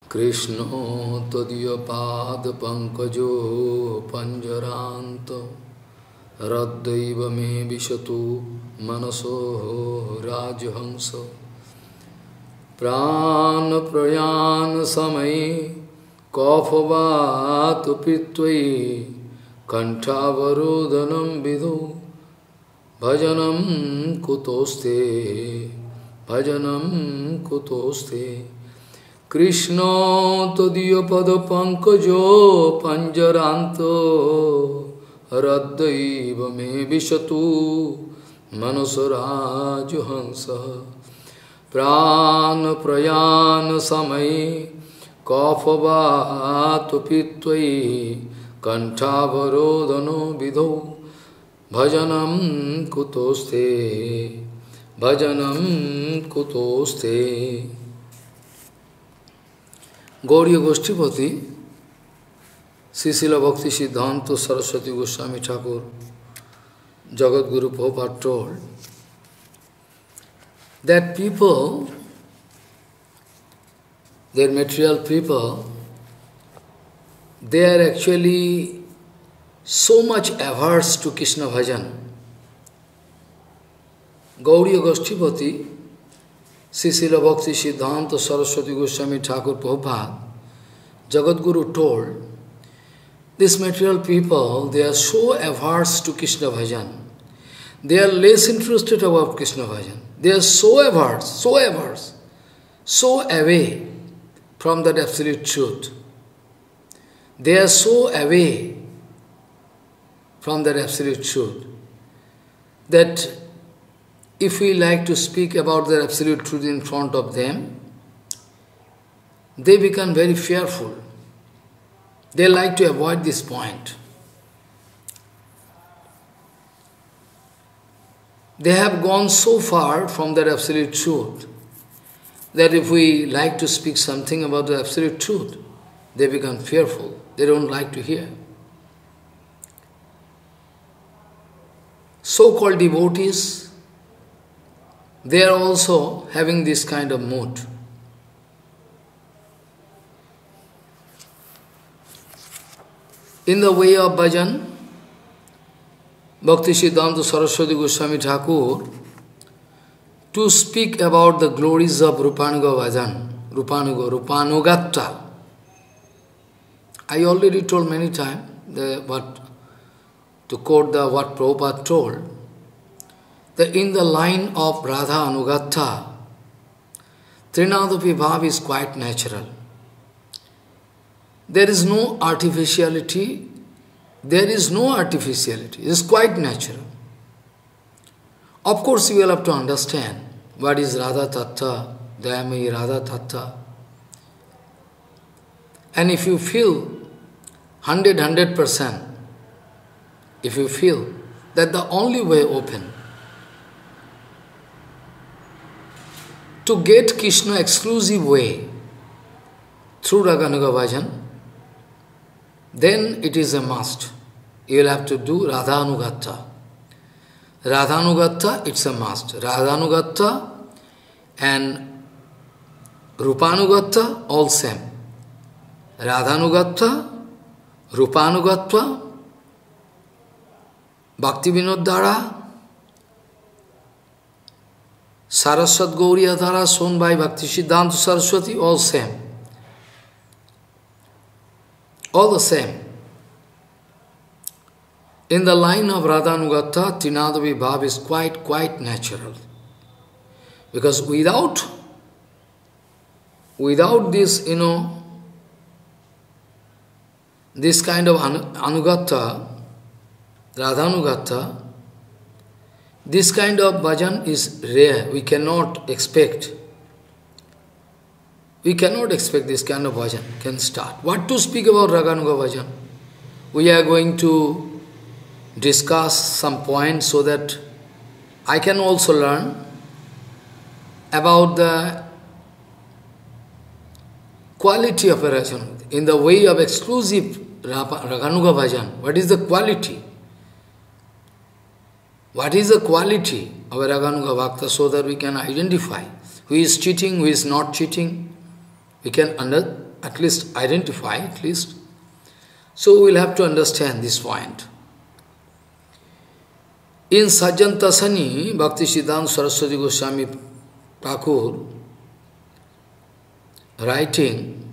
Krishna tadiya pad pankajo panjaranto Raddaiva me vishatu manaso rajhamsa Prana prayan samai Kaufavatu pitvai Kantavarodhanam vidhu Bhajanam kutoste Bhajanam kutoste Krishna tadiya pada pankajo panjaranto Raddaiva me vishatu manasaraju hansa Prana prayana samai Kaufavatu pitvai Kantavarodhano vidho Bhajanam kutoste Bhajanam kutoste Gauriya Goshtipati, Srila Bhakti Siddhanta Saraswati Goswami Thakur, Jagat Guru Prabhupada told that people, their material people, they are actually so much averse to Krishna bhajan. Gauriya Goshtipati, Srila Bhakti Siddhanta Saraswati Goswami Thakur Prabhupada, Jagat Guru told, these material people, they are so averse to Krishna bhajan. They are less interested about Krishna bhajan. They are so averse, so away from that absolute truth. They are so away from that absolute truth that if we like to speak about the absolute truth in front of them, they become very fearful. They like to avoid this point. They have gone so far from that absolute truth that if we like to speak something about the absolute truth, they become fearful. They don't like to hear. So-called devotees, they are also having this kind of mood. In the way of bhajan, Bhakti Siddhanta Saraswati Goswami Thakur, to speak about the glories of Rupanuga bhajan, Rupanugatta. I already told many times to quote what Prabhupada told, that in the line of Radha Anugatta, Trinadapi Bhav is quite natural. There is no artificiality. It is quite natural. Of course, you will have to understand what is Radha Tattva, Dayamayi Radha Tattva. And if you feel 100%, if you feel that the only way open to get Krishna exclusive way through Raganuga Bhajan, then it is a must. You will have to do Radhanugatta. Radhanugatta, it's a must. Radhanugatta and Rupanugatta, all same. Radhanugatta, Rupanugatta, Bhakti Vinod Dhara, Saraswat Gauriya Dhara, shown by Bhakti Siddhanta Saraswati, all same. All the same. In the line of Radhanugatta, Trinadavi Bhav is quite natural. Because without this, this kind of Anugatta, Radhanugatta, this kind of bhajan is rare. We cannot expect this kind of bhajan can start. What to speak about Raganuga bhajan? We are going to discuss some points so that I can also learn about the quality of a bhajan. In the way of exclusive Raganuga bhajan, what is the quality? What is the quality of a Raganuga Bhakta so that we can identify who is cheating, who is not cheating. We can at least identify, at least. So we'll have to understand this point. In Sajjantasani, Bhaktisiddhanta Saraswati Goswami Thakur writing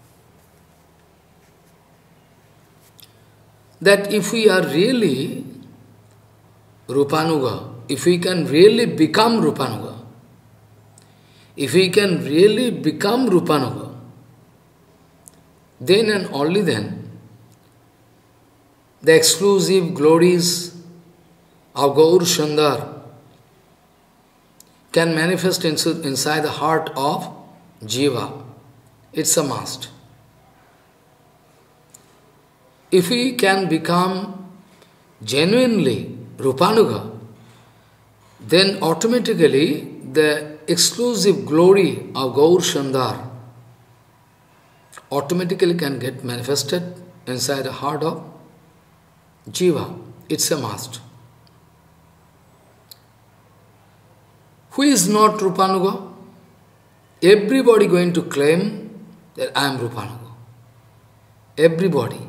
that if we are really Rupanuga, if we can really become Rupanuga, if we can really become Rupanuga, then and only then the exclusive glories of Gaur Sundar can manifest inside the heart of Jiva. It's a must. If we can become genuinely Rupanuga, then automatically the exclusive glory of Gaur Sundar automatically can get manifested inside the heart of Jiva. It's a must. Who is not Rupanuga? Everybody going to claim that I am Rupanuga. Everybody.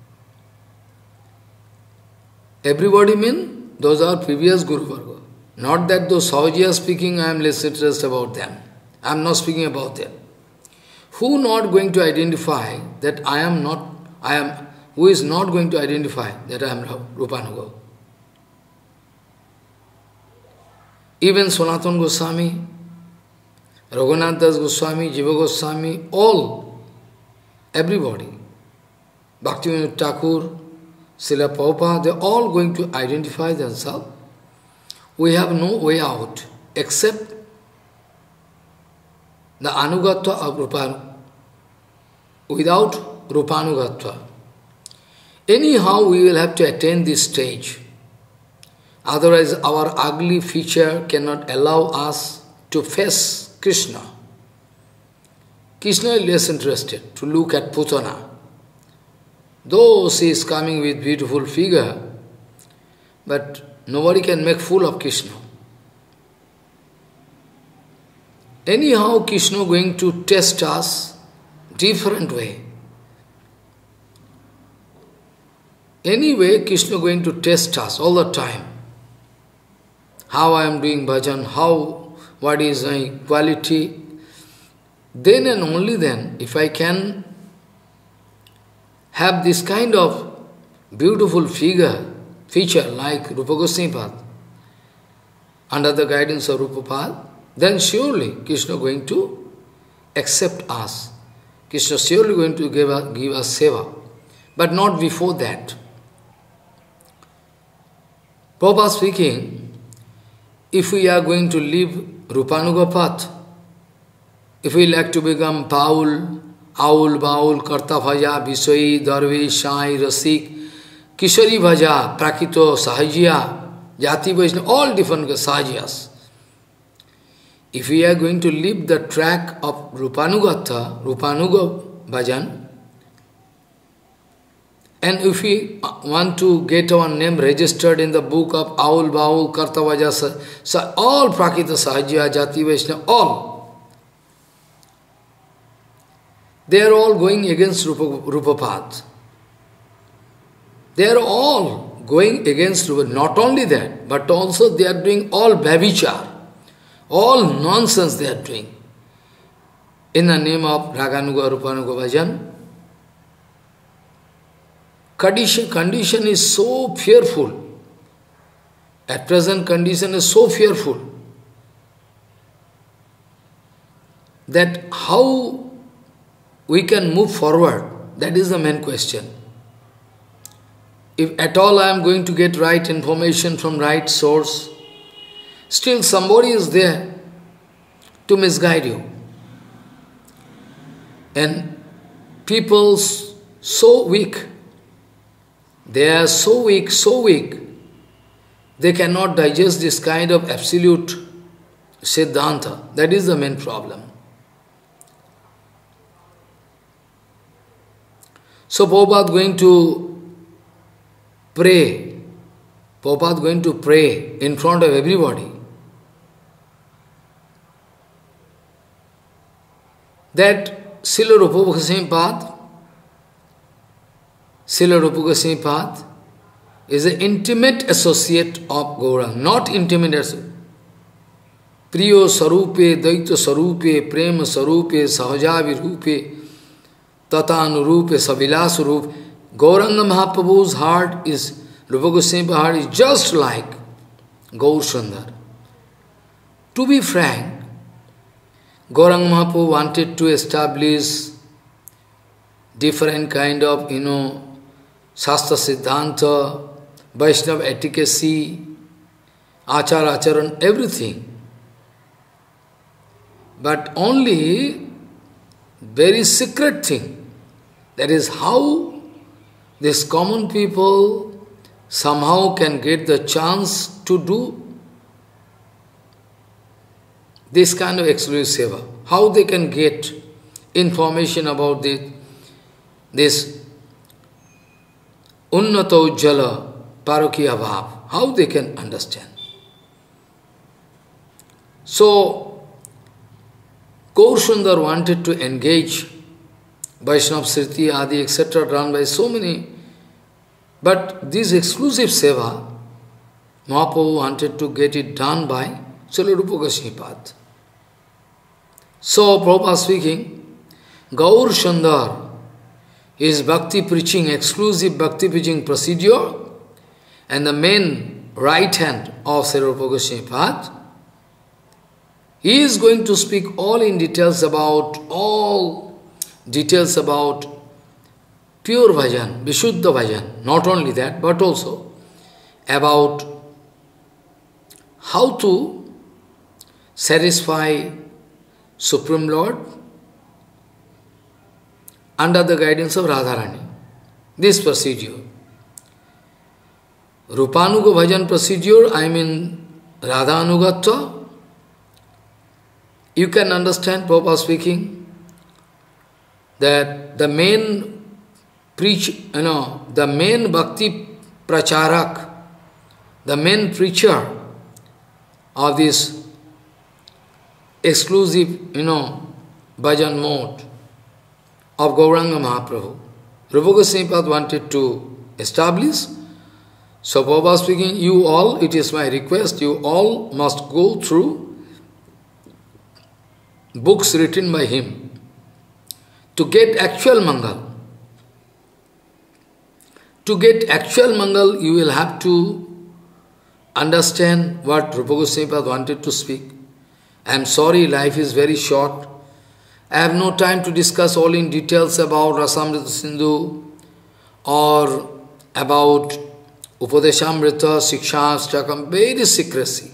Everybody means those are previous Guru Varga. Not that those Sahaji are speaking, I am less interested about them. I am not speaking about them. Who not going to identify that who is not going to identify that I am Rupanuga? Even Sanatana Goswami, Raghunath Das Goswami, Jiva Goswami, everybody, Bhaktivinoda Thakur, Srila Prabhupada, they are all going to identify themselves. We have no way out except the Anugatva of Rupanuga, without Rupanugatva. Anyhow, we will have to attain this stage. Otherwise, our ugly feature cannot allow us to face Krishna. Krishna is less interested to look at Putana. Though she is coming with beautiful figure, but nobody can make fool of Krishna. Anyhow, Krishna going to test us different way. Anyway, Krishna going to test us all the time. How I am doing bhajan, what is my quality. Then and only then, if I can have this kind of beautiful feature like Rupa Goswami Pad, under the guidance of Rupa Pad, then surely Krishna going to accept us. Krishna surely going to give us seva. But not before that. Prabhupada speaking, if we are going to live Rupanuga path, if we like to become Paul, Aul, Baul, Karta Bhaja, Visoi, Darve, Shai, Rasik, Kishori Bhaja, Prakito, Sahajya, Jati Vaishnava, all different Sahajyas. If we are going to live the track of Rupanuga Bhajan, and if we want to get our name registered in the book of Aul, Baul, Karta Bhaja, all Prakita, Sahajya, Jati Vaishnava, all, they are all going against Rupa path. They are all going against Rupa. Not only that, but also they are doing all bhavichar, all nonsense they are doing. In the name of Raganuga, Rupanuga Bhajan, condition is so fearful. At present condition is so fearful that how we can move forward, that is the main question. If at all I am going to get right information from right source, still somebody is there to misguide you. And people so weak, they are so weak, they cannot digest this kind of absolute Siddhanta. That is the main problem. So Prabhupada going to pray. Prabhupada going to pray in front of everybody. That Srila Rupa Goswami Pad, Srila Rupa Goswami Pad is an intimate associate of Gauranga, not intimate associate. Priyo Sarupe, Daita Sarupe, Prema Sarupe, Sahajavi Rupe, Tatanurupe, Savilas Rupe. Gauranga Mahaprabhu's heart is, Rupa Goswami heart is just like Gaur Sundar. To be frank, Gauranga Mahaprabhu wanted to establish different kind of, Shastra Siddhanta, Vaishnava etiquette, Achar Acharan, everything. But only very secret thing, that is how these common people somehow can get the chance to do this kind of exclusive seva. How they can get information about this Unnata Ujjala Parokiya Bhav. How they can understand. So, Gaur Sundar wanted to engage Vaishnava Sriti, Adi, etc. run by so many. But this exclusive seva, Mahaprabhu wanted to get it done by Srila Rupa Goswami Pad. So, Prabhupada speaking, Gaur Sundar is bhakti preaching, exclusive bhakti preaching procedure, and the main right hand of Srila Rupa Goswami Pad. He is going to speak all details about pure bhajan, Vishuddha bhajan. Not only that, but also about how to satisfy Supreme Lord under the guidance of Radharani. This procedure. Rupanuga bhajan procedure, I mean Radhanugatva. You can understand, Prabhupada speaking, that the main the main bhakti pracharak, the main preacher of this exclusive, bhajan mode of Gauranga Mahaprabhu, Rupa Goswami Pad wanted to establish. So Prabhupada speaking, you all, it is my request, you all must go through books written by him to get actual Mangal. To get actual Mangal, you will have to understand what Rupa Goswami Pad wanted to speak. I am sorry, life is very short. I have no time to discuss all in details about Rasamrita Sindhu or about Upadeshamrita, Siksha, very secrecy.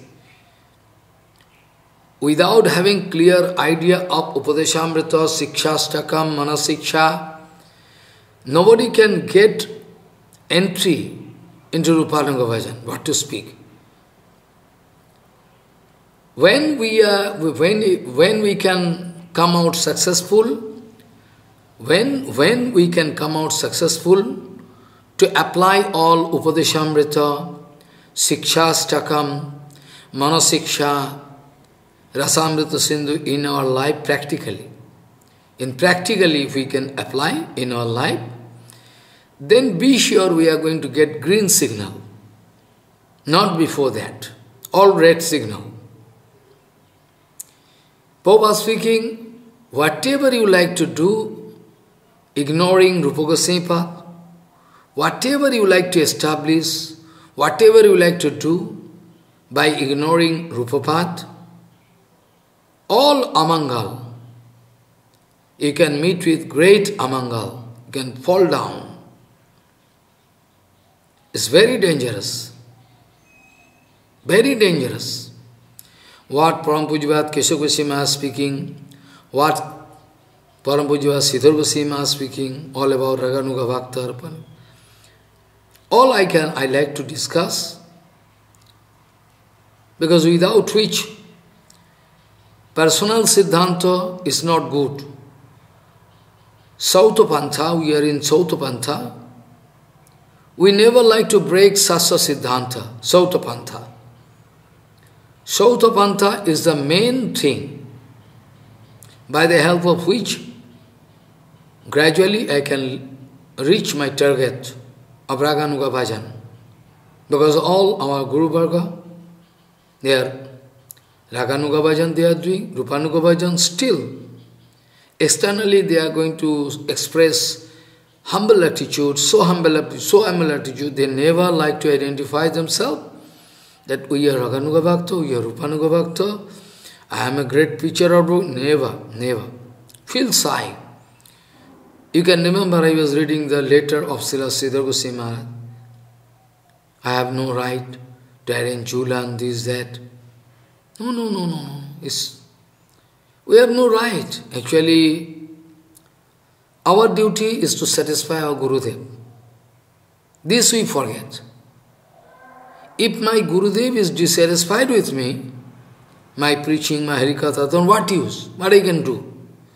Without having clear idea of Upadeshamrita, Sikshastakam, Manasiksha, nobody can get entry into Rupananga Bhajan, what to speak. When we can come out successful, when we can come out successful to apply all Upadeshamrita, Sikshastakam, Manasiksha, Rasamrita Sindhu in our life practically. Practically, if we can apply in our life, then be sure we are going to get green signal. Not before that, all red signal. Prabhupada speaking, whatever you like to do, ignoring Rupa Goswami Pad, whatever you like to establish, whatever you like to do, by ignoring Rupa Pad, all amangal, you can meet with great amangal, you can fall down. It's very dangerous. Very dangerous. What Param Pujyavat Keshav Goswami is speaking, what Param Pujyavat Sridhar Goswami is speaking, all about Raganuga Bhakta Arpana. All I like to discuss, because without which personal Siddhanta is not good. Sautapantha, we are in Sautapantha. We never like to break Sastra Siddhanta, Sautapantha. Sautapantha is the main thing by the help of which gradually I can reach my target of Raganuga Bhajan. Because all our Guru Varga, they are Raganuga Bhajan they are doing, Rupanuga Bhajan still. Externally they are going to express humble attitude, so humble attitude, they never like to identify themselves that we are Raganuga Bhakta, we are Rupanuga Bhakta, I am a great preacher or book. Never, never. Feel shy. You can remember I was reading the letter of Srila Sridhar Goswami Maharaj. I have no right to arrange Julan, this, that. No. We have no right. Actually, our duty is to satisfy our Gurudev. This we forget. If my Gurudev is dissatisfied with me, my preaching, my Harikatha, then what use? What I can do?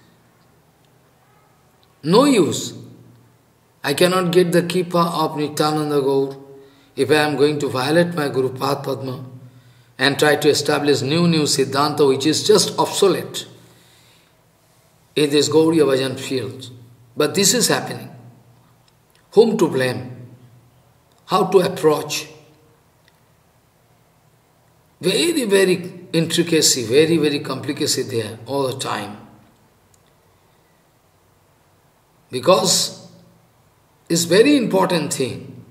No use. I cannot get the Kippa of Nityananda Gaur if I am going to violate my Guru Pad Padma and try to establish new Siddhanta which is just obsolete in this Gauriya Bhajan field. But this is happening. Whom to blame? How to approach? Very, very intricacy, very, very complicacy there all the time. Because it's very important thing.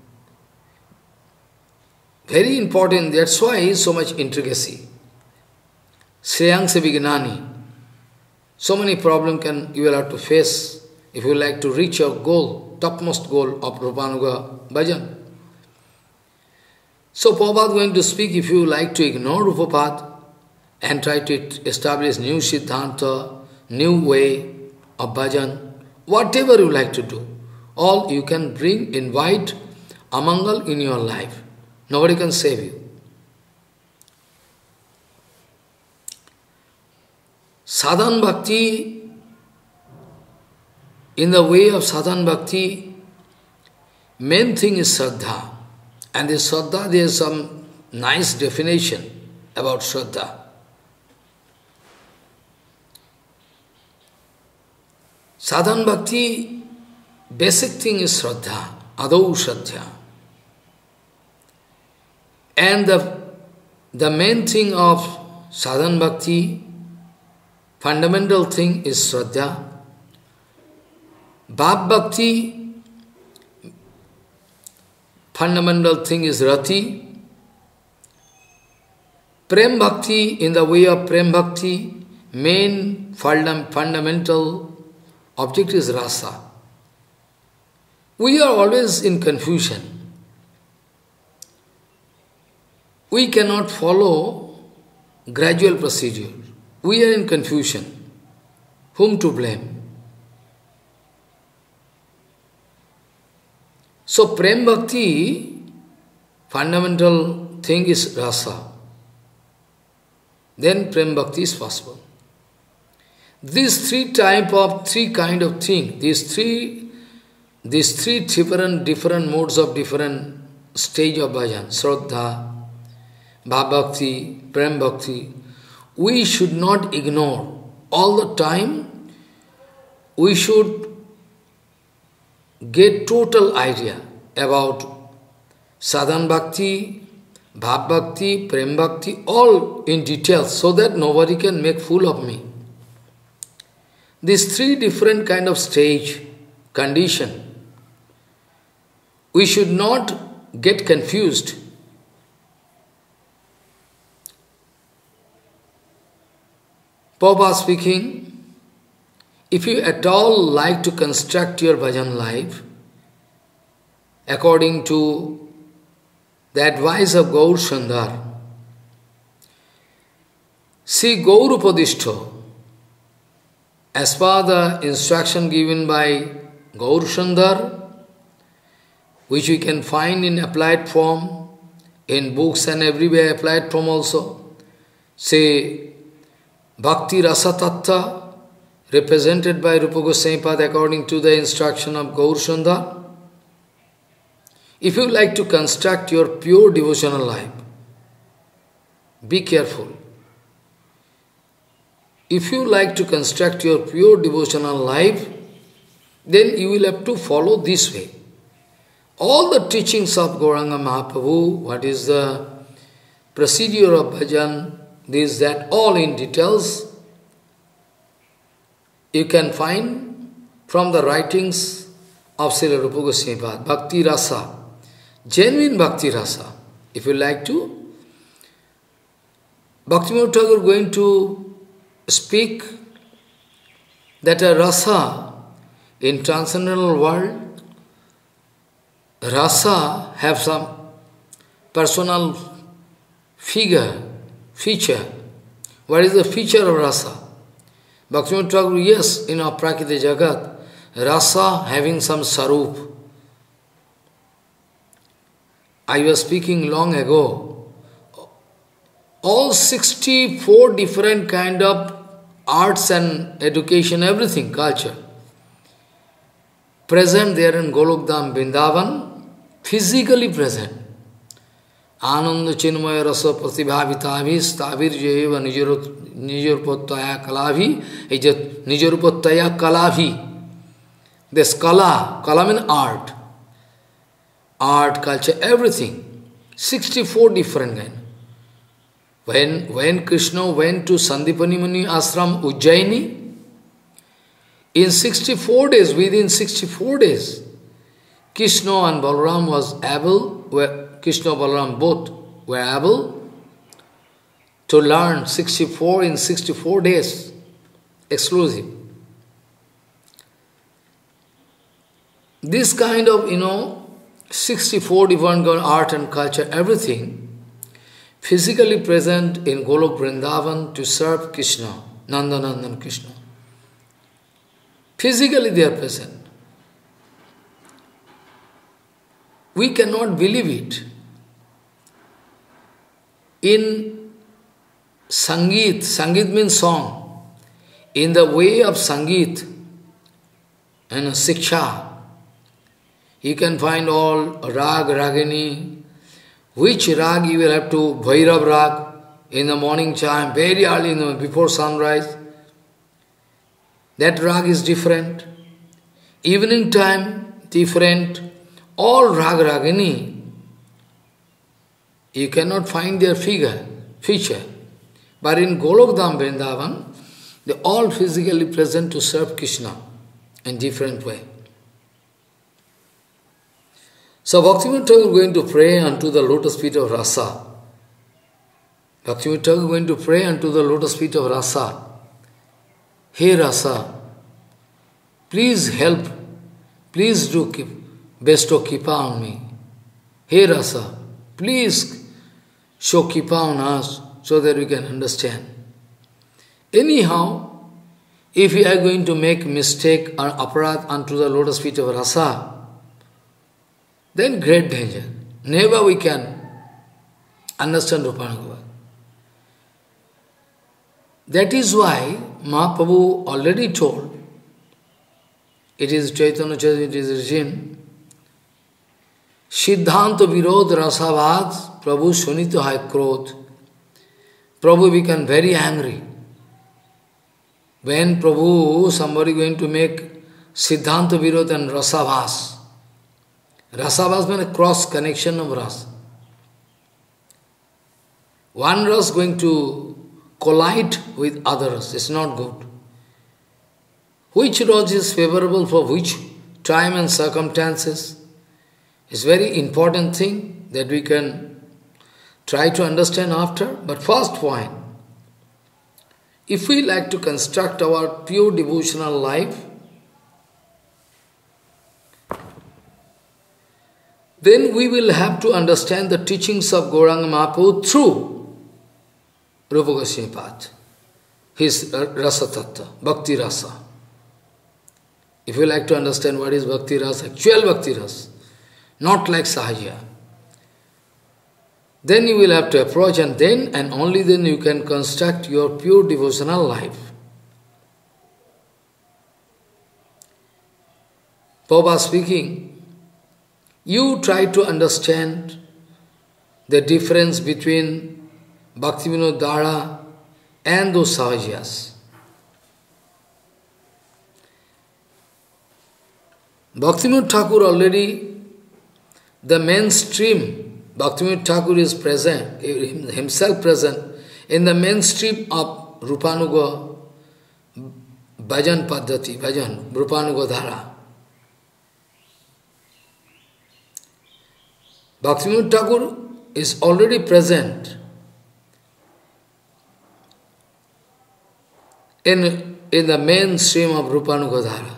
Very important, that's why so much intricacy. Shreyangsa Vignani. So many problems you will have to face if you like to reach your goal, topmost goal of Rupanuga Bhajan. So Prabhupada is going to speak, if you like to ignore Rupapada and try to establish new Siddhanta, new way of bhajan, whatever you like to do, all you can bring, invite amangal in your life. Nobody can save you. Sadhan Bhakti, in the way of Sadhan Bhakti, main thing is Shraddha. And this Shraddha, there is some nice definition about Shraddha. Sadhan Bhakti, basic thing is Shraddha, Adau Shraddha. And the main thing of Sadhan Bhakti, fundamental thing is Shraddha. Bhav Bhakti, fundamental thing is Rati. Prem Bhakti, in the way of Prem Bhakti, main fundamental object is Rasa. We are always in confusion. We cannot follow gradual procedure. We are in confusion. Whom to blame? So Prem Bhakti, fundamental thing is Rasa. Then Prem Bhakti is possible. These three kind of thing, these three different modes of different stage of bhajan, Shraddha, Bhav Bhakti, Prem Bhakti, we should not ignore. All the time, we should get total idea about Sadhan Bhakti, Bhav Bhakti, Prem Bhakti, all in detail, so that nobody can make fool of me. These three different kind of stage, condition, we should not get confused. Prabhupada speaking, if you at all like to construct your bhajan life according to the advice of Gaur Sundar, see Gaur Upadishto, as per the instruction given by Gaur Sundar, which we can find in applied form, in books and everywhere applied form also, say Bhakti Rasa Tattva, represented by Rupa Goswami Pada according to the instruction of Gaur Sundar. If you like to construct your pure devotional life, be careful. If you like to construct your pure devotional life, then you will have to follow this way. All the teachings of Gauranga Mahaprabhu, what is the procedure of bhajan, this, that, all in details, you can find from the writings of Srila Rupa Goswami Pad, Bhakti Rasa, genuine Bhakti Rasa. If you like to, Bhaktivinoda Thakur going to speak that a rasa in transcendental world, rasa have some personal feature. What is the feature of rasa? Bhaktivinoda Thakur, yes, in our Prakriti Jagat, rasa having some sarup. I was speaking long ago, all 64 different kind of arts and education, everything, culture, present there in Golokdham Vrindavan, physically present. Ananda Chinmaya Rasa Pratibhavitavi Stavir Jeva Nijurpottaya Kalavi Nijurpottaya Kalavi. This kala means art, culture, everything. 64 different kind. When Krishna went to Sandipani Muni Ashram Ujjaini, in 64 days, within 64 days, Krishna and Balaram Krishna and Balaram both were able to learn 64 in 64 days, exclusive. This kind of, 64 different art and culture, everything, physically present in Golok Vrindavan to serve Krishna, Nandanandan Krishna. Physically they are present. We cannot believe it. In Sangeet means song. In the way of Sangeet and Siksha, you can find all Rag, Ragini. Which rag you will have to, Bhairav rag, in the morning time, very early, before sunrise. That rag is different. Evening time, different. All rag, ragini, you cannot find their feature. But in Golokdham Vrindavan, they all physically present to serve Krishna in different way. So Bhaktivinoda Thakur is going to pray unto the lotus feet of Rasa. Bhaktivinoda Thakur is going to pray unto the lotus feet of Rasa. Hey Rasa, please help, please do bestow Kripa on me. Hey Rasa, please show Kripa on us so that we can understand. Anyhow, if we are going to make mistake or aparadh unto the lotus feet of Rasa, then great danger. Never we can understand Rupanuga. That is why Mahaprabhu already told, it is Chaitanya Charitamrita, it is written, Siddhanta Virod Rasavad, Prabhu Sunito Hai Krodh. Prabhu became very angry. When somebody going to make Siddhanta Virod and Rasavas, Rasavas means a cross connection of ras. One ras going to collide with other ras. It's not good. Which ras is favorable for which time and circumstances? It's very important thing that we can try to understand after. But first point, if we like to construct our pure devotional life, then we will have to understand the teachings of Gauranga Mahaprabhu through Rupa Goswami Pad, his Rasa Tattva, Bhakti Rasa. If you like to understand what is Bhakti Rasa, actual Bhakti Rasa, not like Sahaja, then you will have to approach, and then and only then you can construct your pure devotional life. Prabhupada speaking, you try to understand the difference between Bhaktivinoda Dara and those Sahajas. Bhaktivinoda Thakur already, the mainstream, Bhaktivinoda Thakur is present, himself present in the mainstream of Rupanuga Bhajan Paddhati, Bhajan, Rupanuga Dhara. Bhaktivinoda Thakur is already present in the mainstream of Rupanuga Dhara.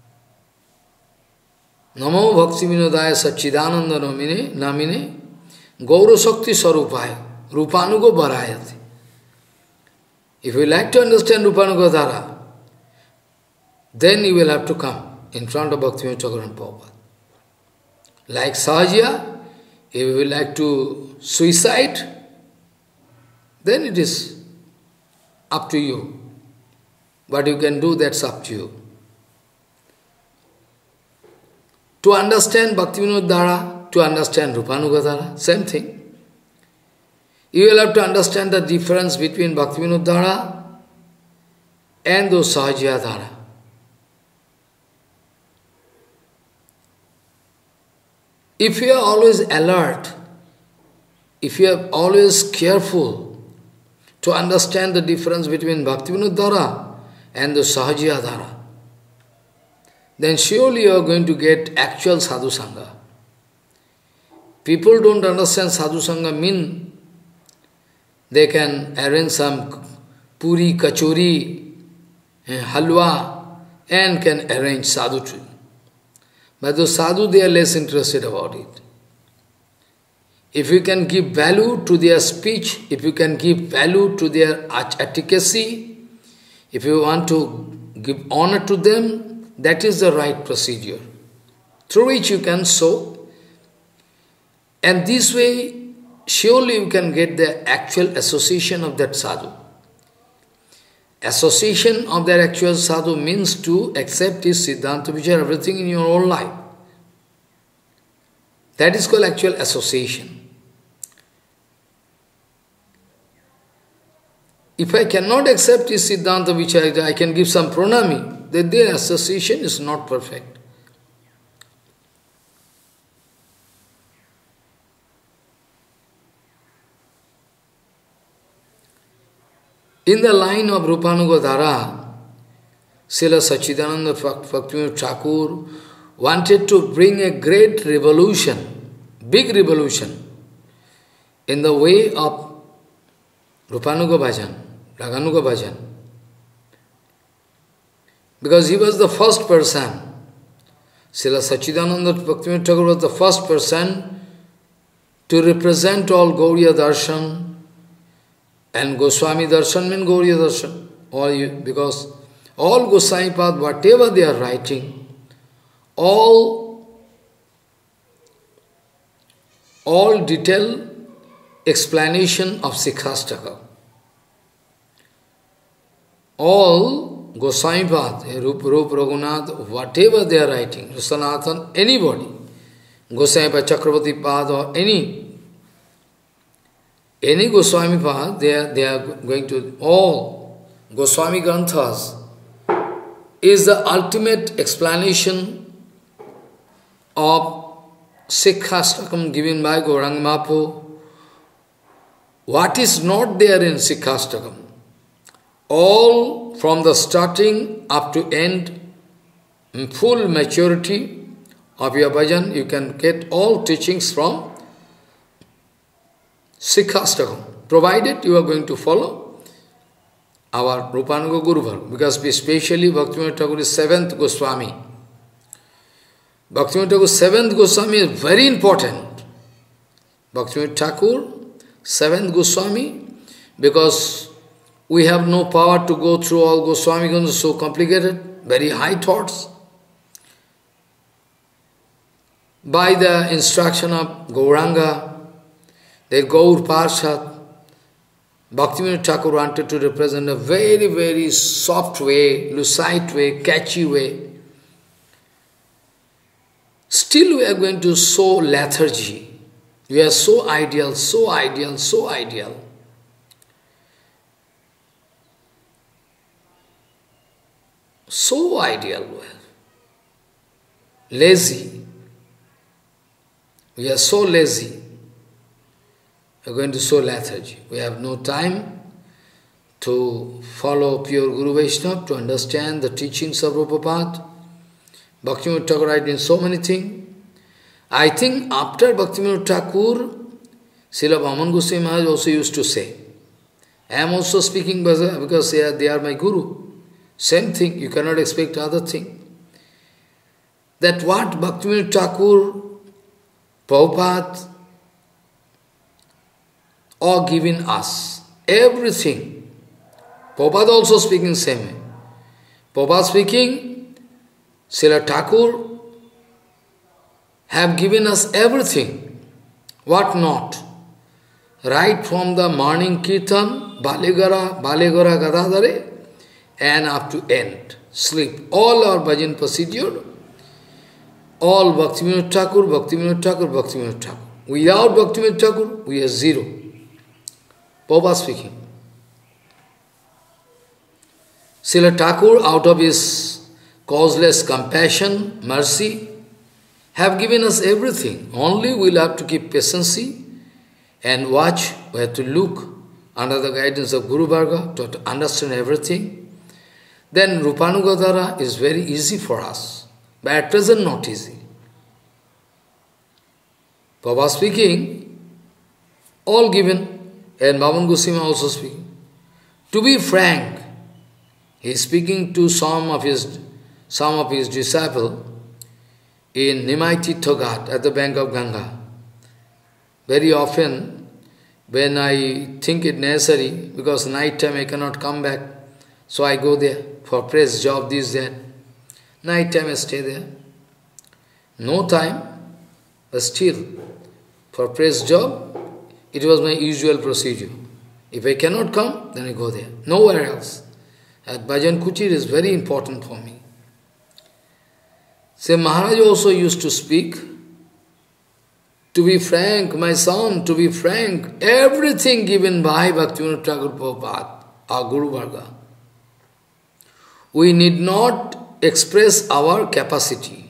Namo Bhakti Vinodaya Satchidananda Namine Gaura Shakti Sarupaya Rupanuga Bharayati. If you like to understand Rupanuga Dhara, then you will have to come in front of Bhaktivinoda Thakur and Prabhupada. Like Sahajiya, if you will like to suicide, then it is up to you. What you can do, that's up to you. To understand Bhaktivinoda Dhara, to understand Rupanuga Dhara, same thing. You will have to understand the difference between Bhaktivinoda Dhara and those Sahajiya Dhara. If you are always alert, if you are always careful to understand the difference between Bhaktivinoda Dhara and the Sahajiya Dhara, then surely you are going to get actual sadhu sangha. People don't understand sadhu sangha mean they can arrange some puri, kachori, halwa and can arrange sadhu tree. But the sadhu, they are less interested about it. If you can give value to their speech, if you can give value to their advocacy, if you want to give honor to them, that is the right procedure, through which you can sow. And this way, surely you can get the actual association of that sadhu. Association of that actual sadhu means to accept his Siddhanta Vichara, everything in your own life. That is called actual association. If I cannot accept his Siddhanta Vichara, I can give some pranami, then their association is not perfect. In the line of Rupanuga Dhara, Srila Satchidananda Bhaktivinoda Thakur wanted to bring a great revolution, big revolution, in the way of Rupanuga Bhajan, Raganuga Bhajan. Because he was the first person, Srila Satchidananda Bhaktivinoda Thakur was the first person to represent all Gauriya Darshan, and Goswami Darshan means Gauriya Darshan. Because all Goswami Path, whatever they are writing, all detailed explanation of Sikhastaka. All Goswami Path, Rup Raghunath, whatever they are writing, Sanatana, anybody, Goswami Path, Chakravarti Path or any Goswami Path, they are going to, all Goswami Granthas is the ultimate explanation of Sikhastakam given by Gauranga Mahaprabhu. What is not there in Sikhastakam? All from the starting up to end, in full maturity of your bhajan, you can get all teachings from Sikhastakam, provided you are going to follow our Rupanuga Guru Bhargava, because especially Bhaktivinoda Thakur is 7th Goswami. Bhaktivinoda Thakur 7th Goswami is very important. Bhaktivinoda Thakur 7th Goswami, because we have no power to go through all Goswami Granthas, so complicated, very high thoughts. By the instruction of Gauranga, the Gaur Parshad, Bhaktivinoda Thakur wanted to represent a very, very soft way, lucid way, catchy way. Still we are going to sow lethargy. We are so ideal, so ideal, so ideal. So ideal. lazy. We are so lazy. We are going to show lethargy. We have no time to follow pure Guru Vaishnava, to understand the teachings of Prabhupada. Bhaktivinoda Thakur writing so many things. I think after Bhaktivinoda Thakur, Srila Vaman Goswami Maharaj also used to say, I am also speaking because they are my Guru. Same thing, you cannot expect other thing. That what Bhaktivinoda Thakur, Prabhupada, are giving us, everything. Prabhupada also speaking same way. Prabhupada speaking, Srila Thakur have given us everything. What not? Right from the morning Kirtan, Baligara Gadadhare, and up to end. Sleep. All our bhajan procedure, all Bhaktivinoda Thakur, Bhaktivinoda Thakur, Bhaktivinoda Thakur. Without Bhaktivinoda Thakur, we are zero. Prabhupada speaking. Srila Thakur, out of his causeless compassion, mercy, have given us everything. Only we will have to keep patience and watch. We have to look under the guidance of Guru Varga to understand everything. Then Rupanugadhara is very easy for us, but at present not easy. Prabhupada speaking, all given, and Vaman Goswami also speaking. To be frank, he is speaking to some of his disciples in Nimai Tirtha at the bank of Ganga. Very often, when I think it necessary, because night time I cannot come back, so I go there for press job, this, that. Night time I stay there. No time, but still, for press job, it was my usual procedure. If I cannot come, then I go there. Nowhere else. At Bhajan Kuchir is very important for me. So Maharaj also used to speak, to be frank, my son, to be frank, everything given by Bhaktivinoda Thakur Prabhupada, our Guru Varga. We need not express our capacity.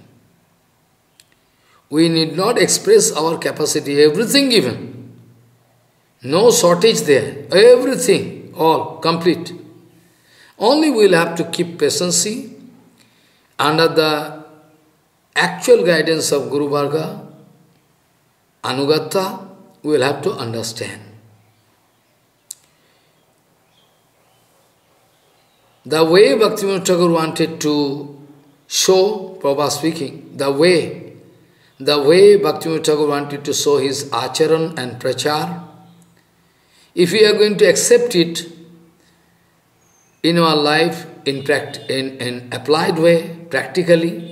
We need not express our capacity, everything given. No shortage there, everything, all, complete. Only we will have to keep patience under the actual guidance of Guru Varga, Anugatta, we will have to understand. The way Bhaktivinoda Thakur wanted to show, Prabhupada speaking, the way Bhaktivinoda Thakur wanted to show his acharan and prachar, if we are going to accept it in our life, in applied way, practically,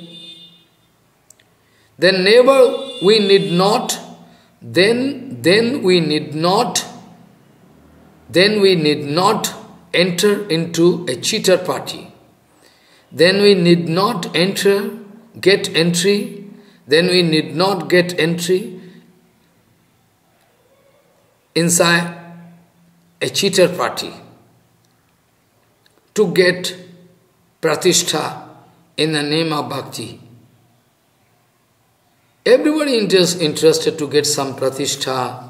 then we need not enter into a cheater party. Then we need not get entry inside a cheater party to get pratishtha in the name of bhakti. Everybody is interested to get some pratishtha.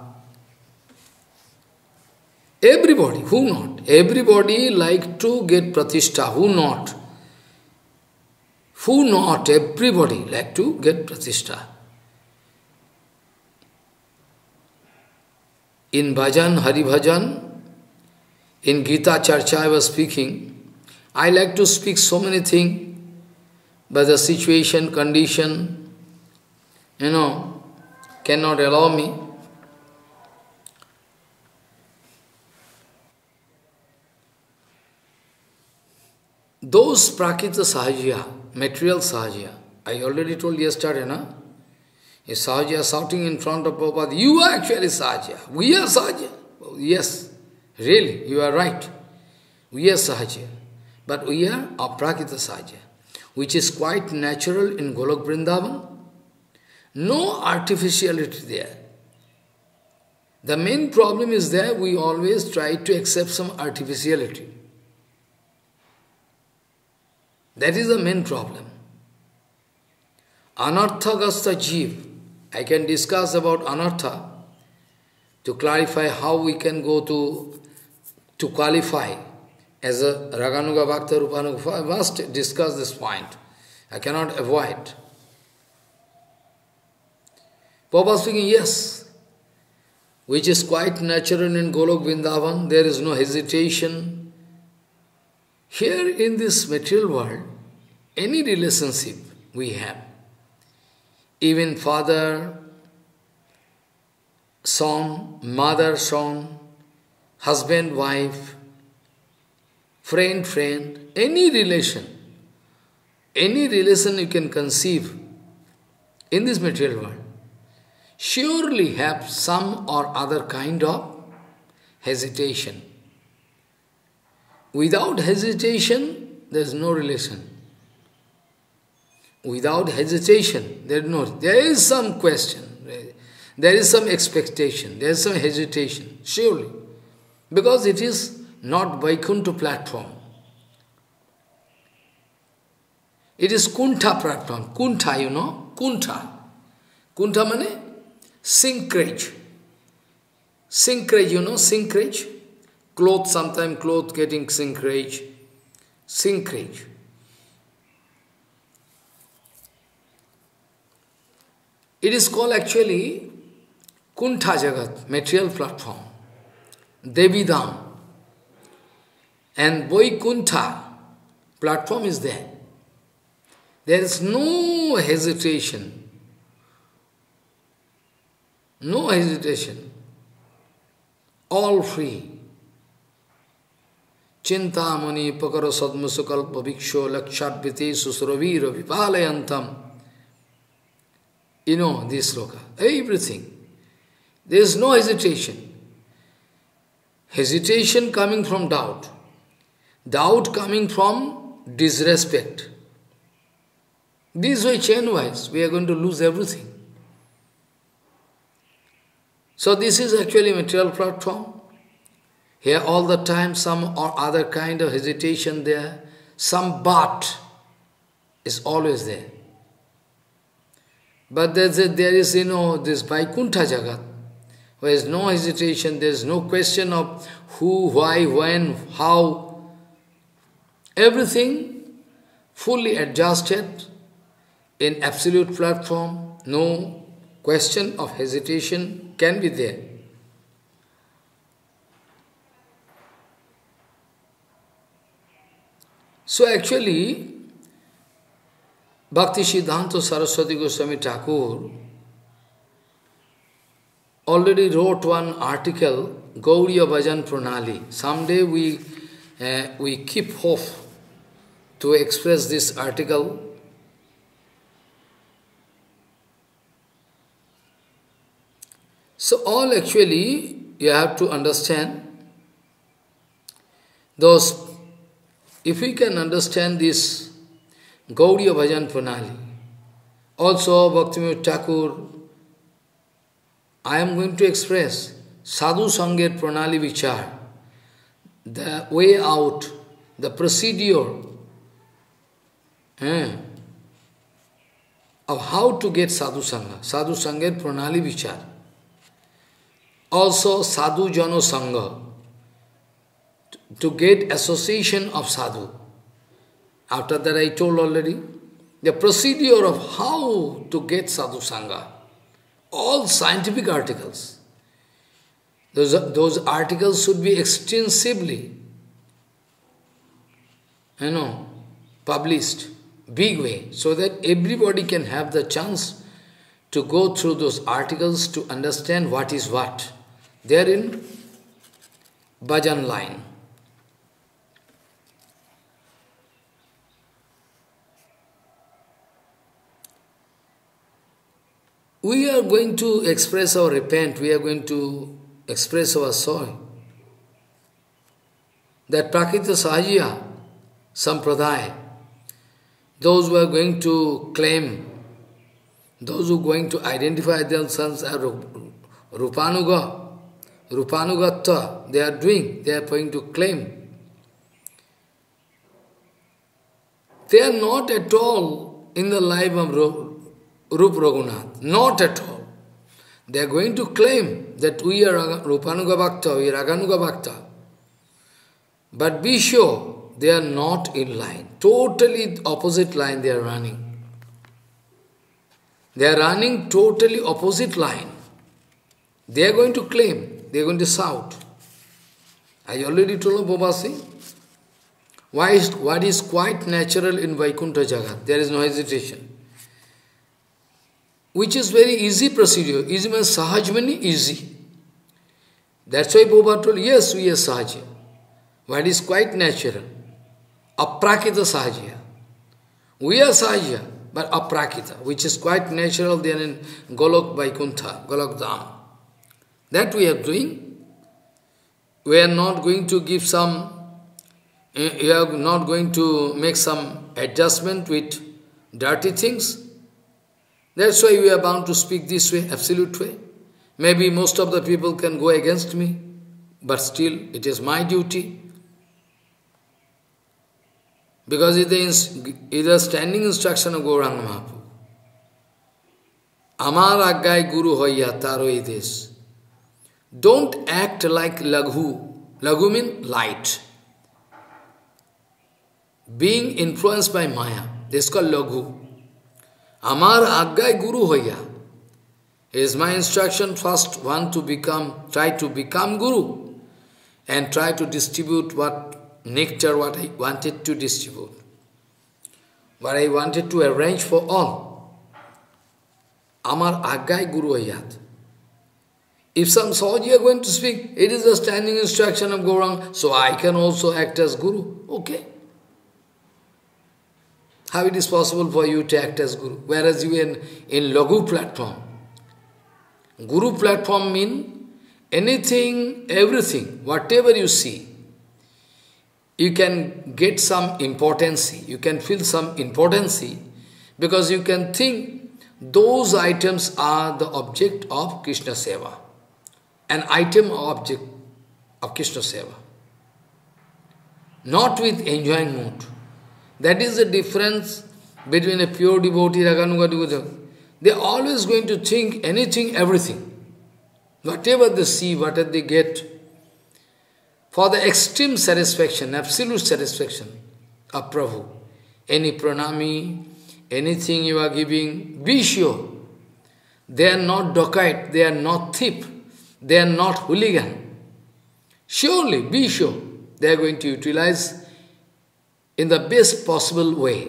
Everybody, who not? Everybody like to get pratishtha, who not? Who not? Everybody like to get pratishtha. In bhajan, Hari Bhajan, in Gita Charcha I was speaking, I like to speak so many things, but the situation, condition, cannot allow me. Those Prakita Sahajya, material Sahajya, I already told yesterday, Is Sahajya shouting in front of Prabhupada, you are actually Sahajya, we are Sahajya. Oh, yes, really, you are right. We are Sahajya, but we are Aprakita Sahajya, which is quite natural in Golok Vrindavan. No artificiality there. The main problem is that we always try to accept some artificiality. That is the main problem. Anarthagasta Jeev. I can discuss about Anartha to clarify how we can go to qualify as a Raganuga Bhakta Rupanuga. I must discuss this point. I cannot avoid. Prabhupada speaking, yes, which is quite natural in Golok Vrindavan, there is no hesitation. Here in this material world, any relationship we have, even father, son, mother, son, husband, wife, friend, any relation you can conceive in this material world, surely have some or other kind of hesitation. Without hesitation, there is no relation. Without hesitation, there is some question, there is some expectation, there is some hesitation, surely. Because it is not Vaikuntha platform. It is Kuntha platform. Kuntha, you know? Kuntha. Kuntha means sinkrage. Sinkrage, you know? Sinkrage. Cloth, sometimes cloth getting sinkrage. Sinkrage. It is called actually Kuntha Jagat, material platform. Devidam. And Vaikuntha platform is there. There is no hesitation. No hesitation. All free. Chintamani pakara sadmusakalpa viksho lakshadvite susravira vipalayantam. You know this sloka. Everything. There is no hesitation. Hesitation coming from doubt. Doubt coming from disrespect. This way, chain-wise, we are going to lose everything. So this is actually material platform. Here all the time some or other kind of hesitation there. Some but is always there. But there is, this Vaikuntha Jagat, where there is no hesitation, there is no question of who, why, when, how. Everything fully adjusted in absolute platform, no question of hesitation can be there. So actually, Bhakti Siddhanta Saraswati Goswami Thakur already wrote one article, Gauriya Bhajan Pranali. Someday we keep hope to express this article. So all actually you have to understand those, if we can understand this Gauriya Bhajan Pranali. Also Bhaktivinoda Thakur, I am going to express Sadhu Sanget Pranali Vichar, the way out, the procedure of how to get Sadhu Sangha, Sadhu Sanget Pranali Vichar. Also Sadhu Jano Sangha, to get association of Sadhu. After that I told already, the procedure of how to get Sadhu Sangha. All scientific articles. Those articles should be extensively, published, big way, so that everybody can have the chance to go through those articles to understand what is what. They are in bhajan line. We are going to express our repent, we are going to express our sorry. That Prakriti Sahajiya Sampradaya, those who are going to claim, those who are going to identify themselves as Rupanugatta, they are going to claim. They are not at all in the life of Rup Raghunath. Not at all. They are going to claim that we are Rupanuga Bhakta, we are Raganuga Bhakta. But be sure, they are not in line. Totally opposite line they are running. They are running totally opposite line. They are going to claim, they are going to shout. I already told Babasi. What is quite natural in Vaikuntha Jagat? There is no hesitation. Which is very easy procedure. Easy means Sahaj means easy. That's why Baba told, yes, we are Sahaj. What is quite natural? Aprakita Sahajya. We are Sahajya, but Aprakita, which is quite natural there in Golok Vaikuntha, Golok Dham. That we are doing. We are not going to give some, we are not going to make some adjustment with dirty things. That's why we are bound to speak this way, absolute way. Maybe most of the people can go against me, but still it is my duty. Because it is a standing instruction of Gauranga Mahaprabhu. Amar aggai guru hoya taro ides. Don't act like Laghu. Laghu means light. Being influenced by Maya. This is called Laghu. Amar aggai guru hoya. It is my instruction first one to try to become guru and try to distribute nectar what I wanted to distribute. What I wanted to arrange for all. Amar aggai guru hoyat. If some Sahaji are going to speak, it is the standing instruction of Gauranga, so I can also act as Guru. Okay. How it is possible for you to act as Guru? Whereas you are in Laghu platform. Guru platform means anything, everything, whatever you see, you can get some importance, you can feel some importance, because you can think those items are the object of Krishna Seva. An item or object of Krishna Seva. Not with enjoying mood. That is the difference between a pure devotee, Raganuga devotee. They are always going to think anything, everything. Whatever they see, whatever they get, for the extreme satisfaction, absolute satisfaction of Prabhu. Any pranami, anything you are giving, be sure. They are not dacoit, they are not thief. They are not hooligan. Surely, be sure, they are going to utilize in the best possible way,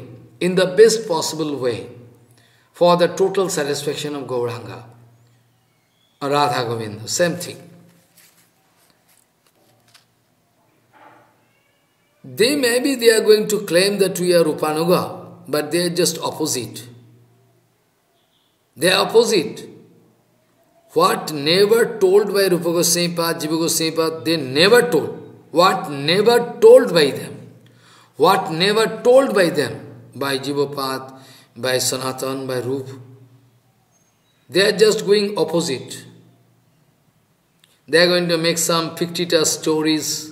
for the total satisfaction of Gauranga, or Radha Govinda, same thing. They are going to claim that we are Rupanuga, but they are just opposite. They are opposite. What never told by Rupa Goswami Pad, Jiva Goswami Pad, they never told. What never told by them. What never told by them, by Jiva Pad, by Sanatan, by Rup. They are just going opposite. They are going to make some fictitious stories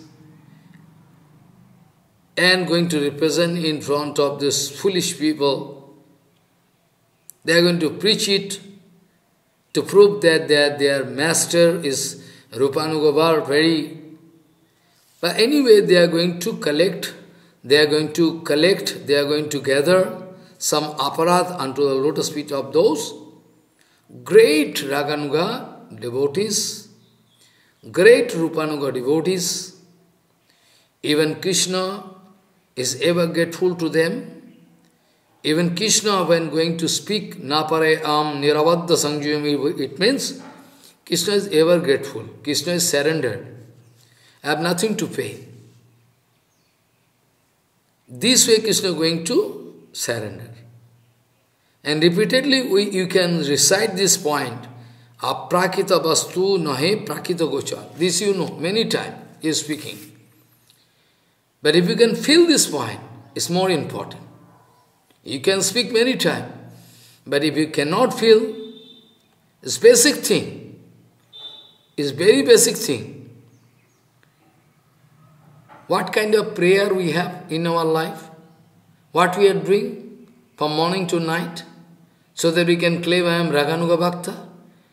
and going to represent in front of these foolish people. They are going to preach it to prove that their master is Rupanugavar, very... But anyway, they are going to collect, they are going to gather some aparat unto the lotus feet of those great Raganuga devotees, great Rupanuga devotees. Even Krishna is ever grateful to them. Even Krishna, when going to speak, Napare am niravadda sangyami, it means Krishna is ever grateful. Krishna is surrendered. I have nothing to pay. This way Krishna is going to surrender. And repeatedly you can recite this point. Aprakita vastu nahe prakita gochar. This you know, many times he is speaking. But if you can feel this point, it's more important. You can speak many times, but if you cannot feel, it's basic thing. It's very basic thing. What kind of prayer we have in our life? What we are doing from morning to night? so that we can claim I am Raganuga Bhakta?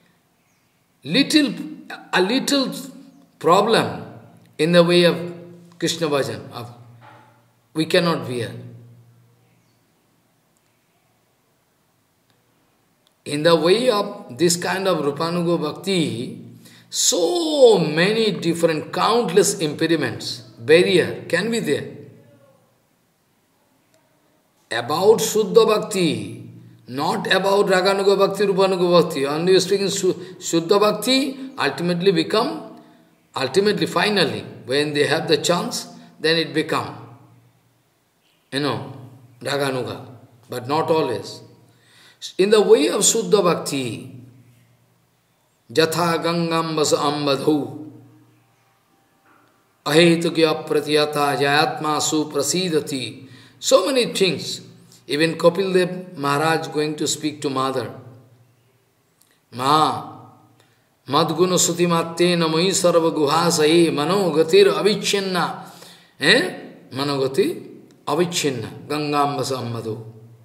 A little problem in the way of Krishna Bhajan, we cannot bear. In the way of this kind of Rupanuga Bhakti, so many different, countless impediments, barrier can be there. About Shuddha Bhakti, not about Raganuga Bhakti, Rupanuga Bhakti. Only speaking Shuddha Bhakti, ultimately, finally, when they have the chance, then it become, Raganuga, but not always. In the way of Shuddha Bhakti, Jatha Gangam Vasa Ambadhu, Ahetukya Pratyata Jayatma Suprasidati. So many things. Even Kapil Dev Maharaj going to speak to mother. Madguna Suti Matte Namai Sarva Guhasaye Mano Gatir Avichinna. Mano Gati Avichinna Gangam Vasa Ambadhu.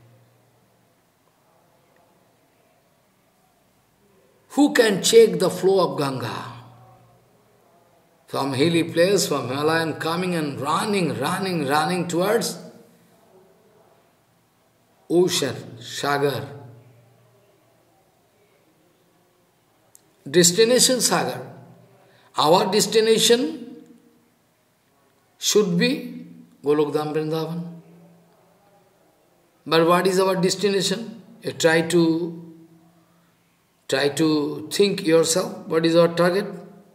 Who can check the flow of Ganga? From hilly place, from Himalayan, coming and running towards ocean, Sagar. Destination Sagar. Our destination should be Golokdham Vrindavan. But what is our destination? You try to think yourself, what is our target?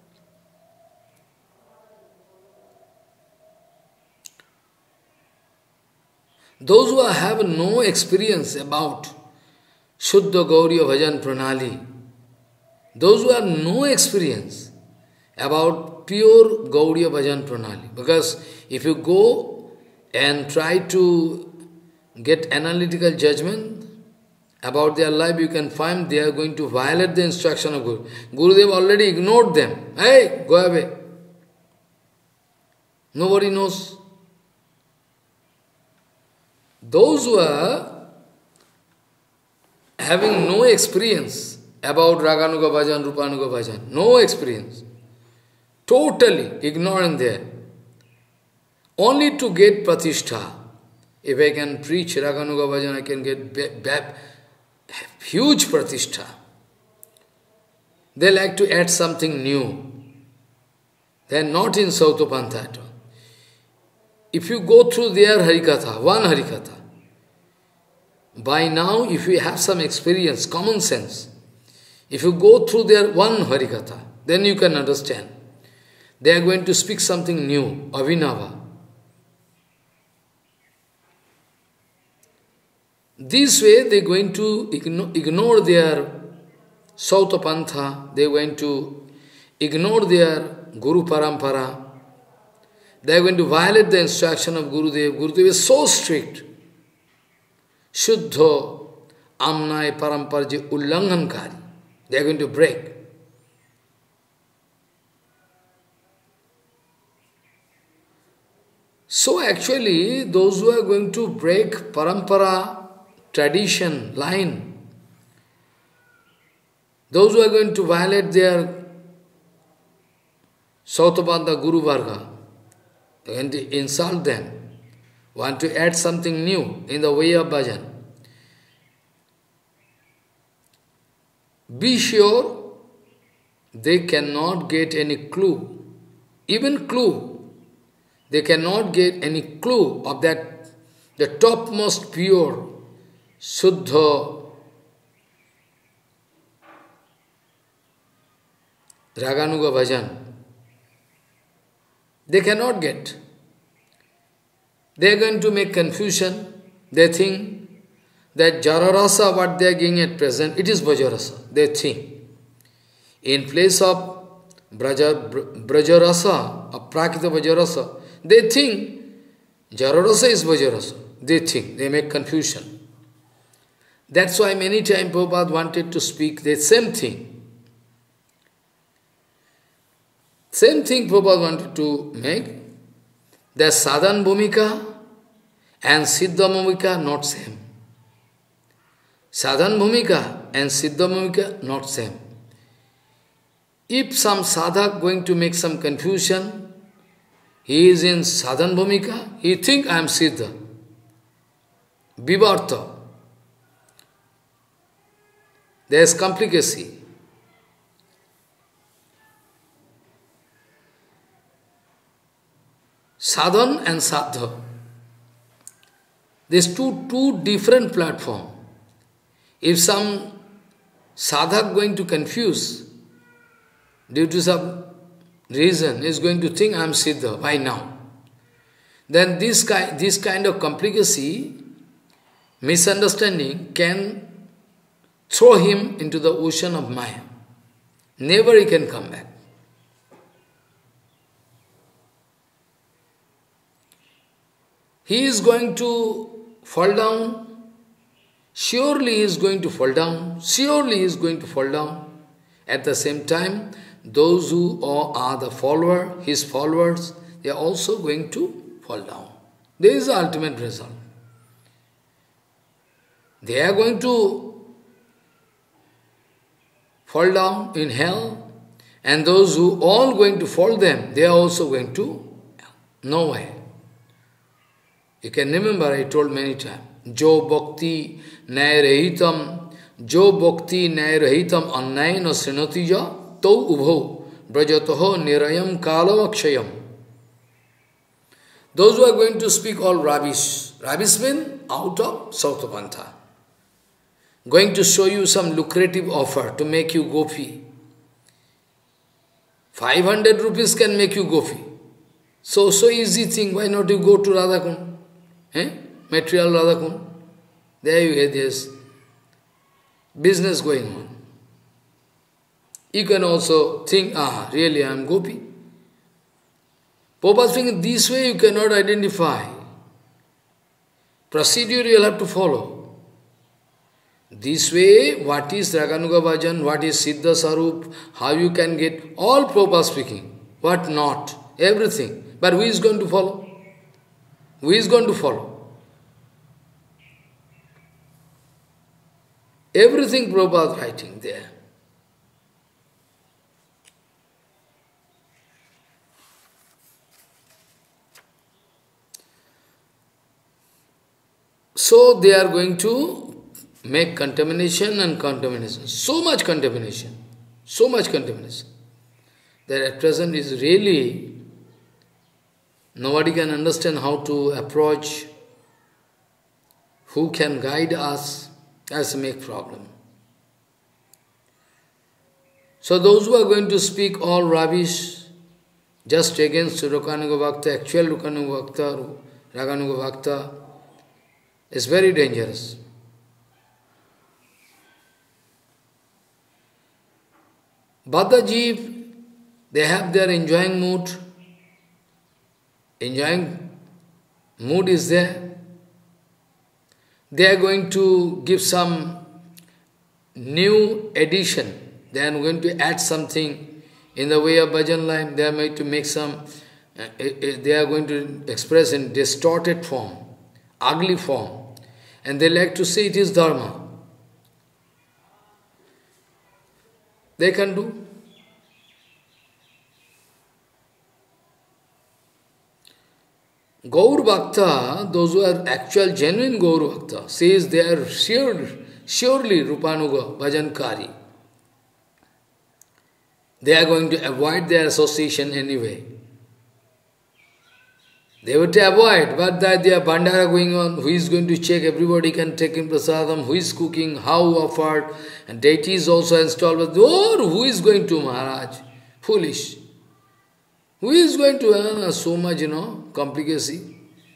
Those who have no experience about Shuddha Gauriya Bhajan Pranali, those who have no experience about pure Gauriya Bhajan Pranali, because if you go and try to get analytical judgment about their life, you can find they are going to violate the instruction of Guru. Gurudev already ignored them. Hey, go away. Nobody knows. Those who are having no experience about Raganuga Bhajan, Rupanuga Bhajan, no experience, totally ignoring there, only to get pratishtha. If I can preach Raganuga Bhajan, I can get huge pratishtha. They like to add something new. They are not in Sautopantha at all. If you go through their Harikatha, one Harikatha, by now, if you have some experience, common sense, if you go through their one Harikatha, then you can understand. They are going to speak something new, Avinava. This way, they are going to ignore their Sautapantha, they are going to ignore their Guru Parampara. They are going to violate the instruction of Gurudev. Gurudev is so strict. Shuddha Amnai Paramparji Ullangankari. They are going to break. So actually, those who are going to break Parampara, tradition, line, those who are going to violate their Sautapanta Guru Varga, they are going to insult them, want to add something new in the way of bhajan. Be sure they cannot get any clue, even clue. They cannot get any clue of that, the topmost pure, Shuddha, Raganuga Bhajan. They cannot get. They are going to make confusion. They think that Jararasa, what they are getting at present, it is Brajarasa. They think. In place of Brajarasa, of Prakita Brajarasa, they think Jararasa is Brajarasa. They think. They make confusion. That's why many times Prabhupada wanted to speak the same thing. Same thing Prabhupada wanted to make. The Sadhan Bhumika and Siddha Bhumika not same. Sadhan Bhumika and Siddha Bhumika, not same. If some sadhak going to make some confusion, he is in sadhan bhumika, he think I am siddha. Vivarta. There is complicacy. Sadhan and sadha. These two different platforms. If some sadhak going to confuse, due to some reason, is going to think I am siddha, why now? Then this kind of complicacy, misunderstanding can throw him into the ocean of Maya. Never he can come back. He is going to fall down. Surely he is going to fall down. Surely he is going to fall down. At the same time, those who are the follower, his followers, they are also going to fall down. There is the ultimate result. They are going to fall down in hell, and those who all going to follow them, they are also going to nowhere. You can remember, I told many times, Jo Bhakti Nairahitam, Jo Bhakti Nairahitam Annayana Srinatija, To Ubho, Brajatoho Nirayam Kalo Akshayam. Those who are going to speak all rubbish, rubbish means out of Sautapantha, going to show you some lucrative offer to make you gopi. 500 rupees can make you gopi. So easy thing, why not you go to Radhakund? Material Radhakund. There you get this business going on. You can also think, really I am gopi. Prabhupada thinking this way you cannot identify. Procedure you will have to follow. This way, what is Raganuga Bhajan, what is Siddha Sarup, how you can get, all Prabhupada speaking, what not, everything. But who is going to follow? Who is going to follow? Everything Prabhupada writing there. So they are going to make contamination and contamination. So much contamination. So much contamination. That at present is really, nobody can understand how to approach, who can guide us. That's a big problem. So those who are going to speak all rubbish just against Raganuga Bhakta, actual Raganuga Bhakta, is very dangerous. Bhadda Jeev, they have their enjoying mood. Enjoying mood is there. They are going to give some new addition. They are going to add something in the way of bhajan line. They are going to make some, they are going to express in distorted form, ugly form. And they like to say it is dharma. They can do. Gaur Bhakta, those who are actual genuine Gaur Bhakta, says they are surely Rupanuga, Bhajankari. They are going to avoid their association anyway. They would avoid, but that there are bandara going on, who is going to check, everybody can take in prasadam, who is cooking, how offered, and deities also installed, but who is going to Maharaj? Foolish. Who is going to so much, complicacy?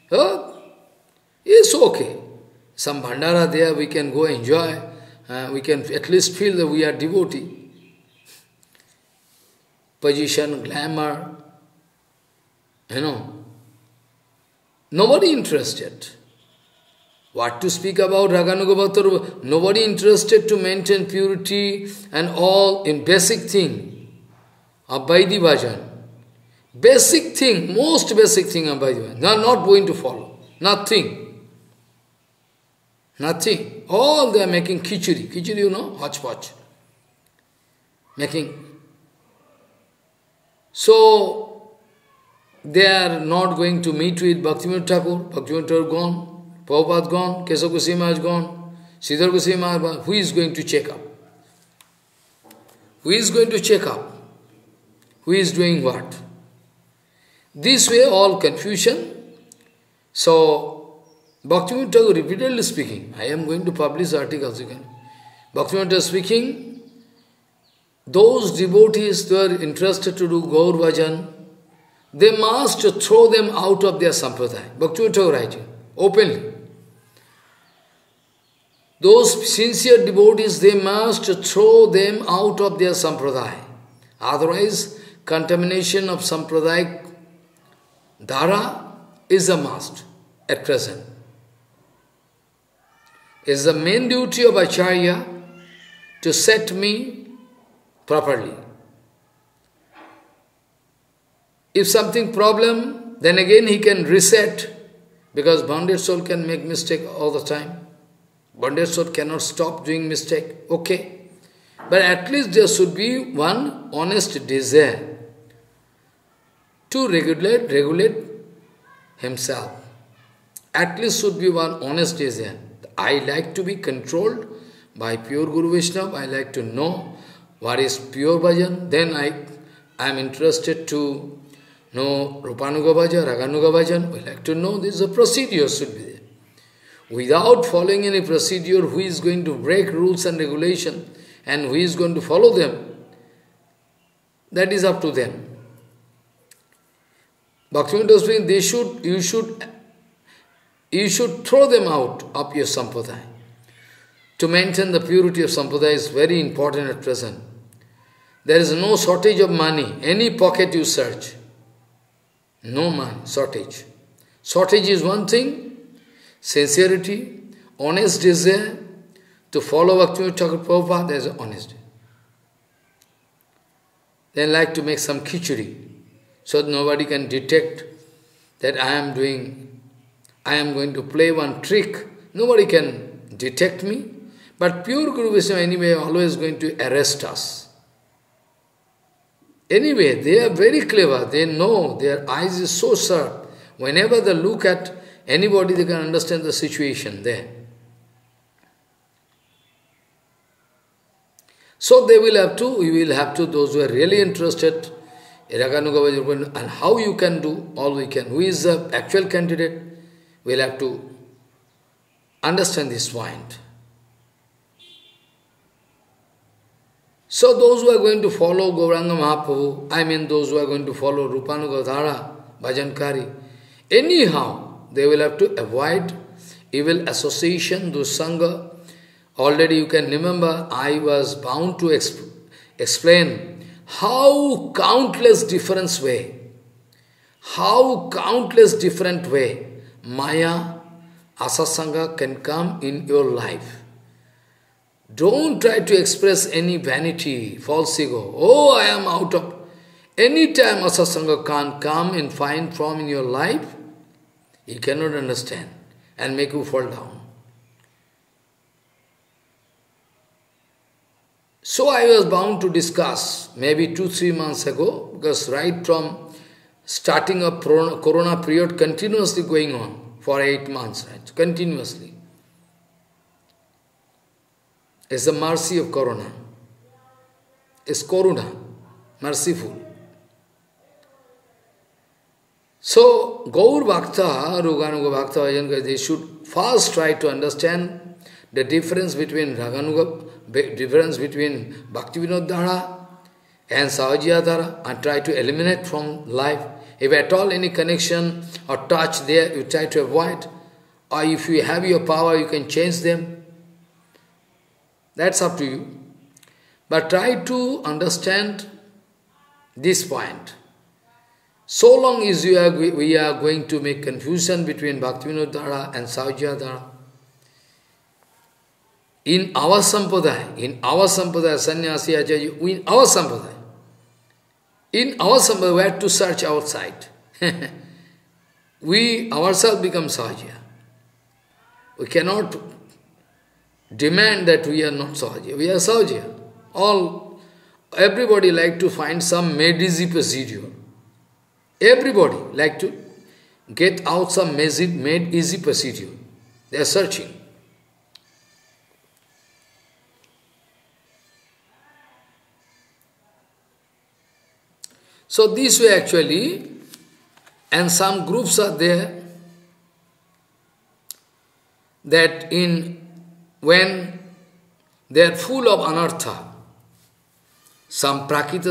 It's okay. Some bandara there, we can go enjoy, we can at least feel that we are devotee. Position, glamour, Nobody interested. What to speak about Raganuga Bhakta? Nobody interested to maintain purity and all in basic thing of Vaidhi Bhajan. Basic thing, most basic thing of Vaidhi Bhajan. They are not going to follow. Nothing. Nothing. All they are making khichdi. Khichdi, you know, hodgepodge. Making. So, they are not going to meet with Bhaktivinoda Thakur. Bhaktivinoda Thakur gone. Prabhupada gone. Kesava Goswami Maharaj gone. Sridhar Goswami Maharaj. Who is going to check up? Who is going to check up? Who is doing what? This way, all confusion. So, Bhaktivinoda Thakur repeatedly speaking, I am going to publish articles again. Bhaktivinoda Thakur speaking, those devotees who are interested to do Gaur Bhajan, they must throw them out of their sampradaya. Bhaktivinoda Thakur writing, openly. Those sincere devotees, they must throw them out of their sampradaya. Otherwise, contamination of sampradaya dhara is a must at present. It is the main duty of Acharya to set me properly. If something problem, then again he can reset, because bonded soul can make mistake all the time. Bonded soul cannot stop doing mistake. Okay. But at least there should be one honest desire to regulate himself. At least should be one honest desire. I like to be controlled by pure Guru Vaishnava. I like to know what is pure bhajan. Then I am interested to know Rupanuga bhajan, Raganuga bhajan. We like to know this is a procedure should be there. Without following any procedure, who is going to break rules and regulation and who is going to follow them, that is up to them. Bhaktivinoda was saying, you should throw them out of your sampradaya. To maintain the purity of sampradaya is very important at present. There is no shortage of money. Any pocket you search, no money, shortage. Shortage is one thing. Sincerity, honest desire to follow Bhaktivinoda Thakur Prabhupada, there is honesty. They like to make some khichdi, so that nobody can detect that I am going to play one trick. Nobody can detect me. But pure Guru Vaishnava anyway always going to arrest us. Anyway, they are very clever. They know, their eyes is so sharp. Whenever they look at anybody, they can understand the situation there. So we will have to, those who are really interested, and how you can do, all we can. Who is the actual candidate? We'll have to understand this point. So those who are going to follow Gauranga Mahaprabhu, I mean those who are going to follow Rupanuga Dhara, Bhajankari, anyhow, they will have to avoid evil association, dusanga. Already you can remember, I was bound to explain how countless different way Maya, asasanga can come in your life. Don't try to express any vanity, false ego. Oh, I am out of... Anytime asasanga can come and find form in your life, you cannot understand and make you fall down. So I was bound to discuss maybe 2-3 months ago, because right from starting of Corona period continuously going on for 8 months, right? Continuously. It's the mercy of Corona. It's Corona, merciful. So, Gaur Bhakta, Raganuga Bhakta, Bhajankari, they should first try to understand the difference between Bhaktivinoda Dhara and Sahajiya Dhara, and try to eliminate from life. If at all any connection or touch there, you try to avoid. Or if you have your power, you can change them. That's up to you. But try to understand this point. So long as we are going to make confusion between Bhaktivinoda Dhara and Sahajiya Dhara, in our sampradaya, sannyasi, acharya, in our sampradaya, we have to search outside. We ourselves become Sahajiya. We cannot demand that we are not Sahajiya. We are Sahajiya. Everybody like to find some made easy procedure. Everybody like to get out some made easy procedure. They are searching. So this way actually, and some groups are there that when they are full of anartha, some prakita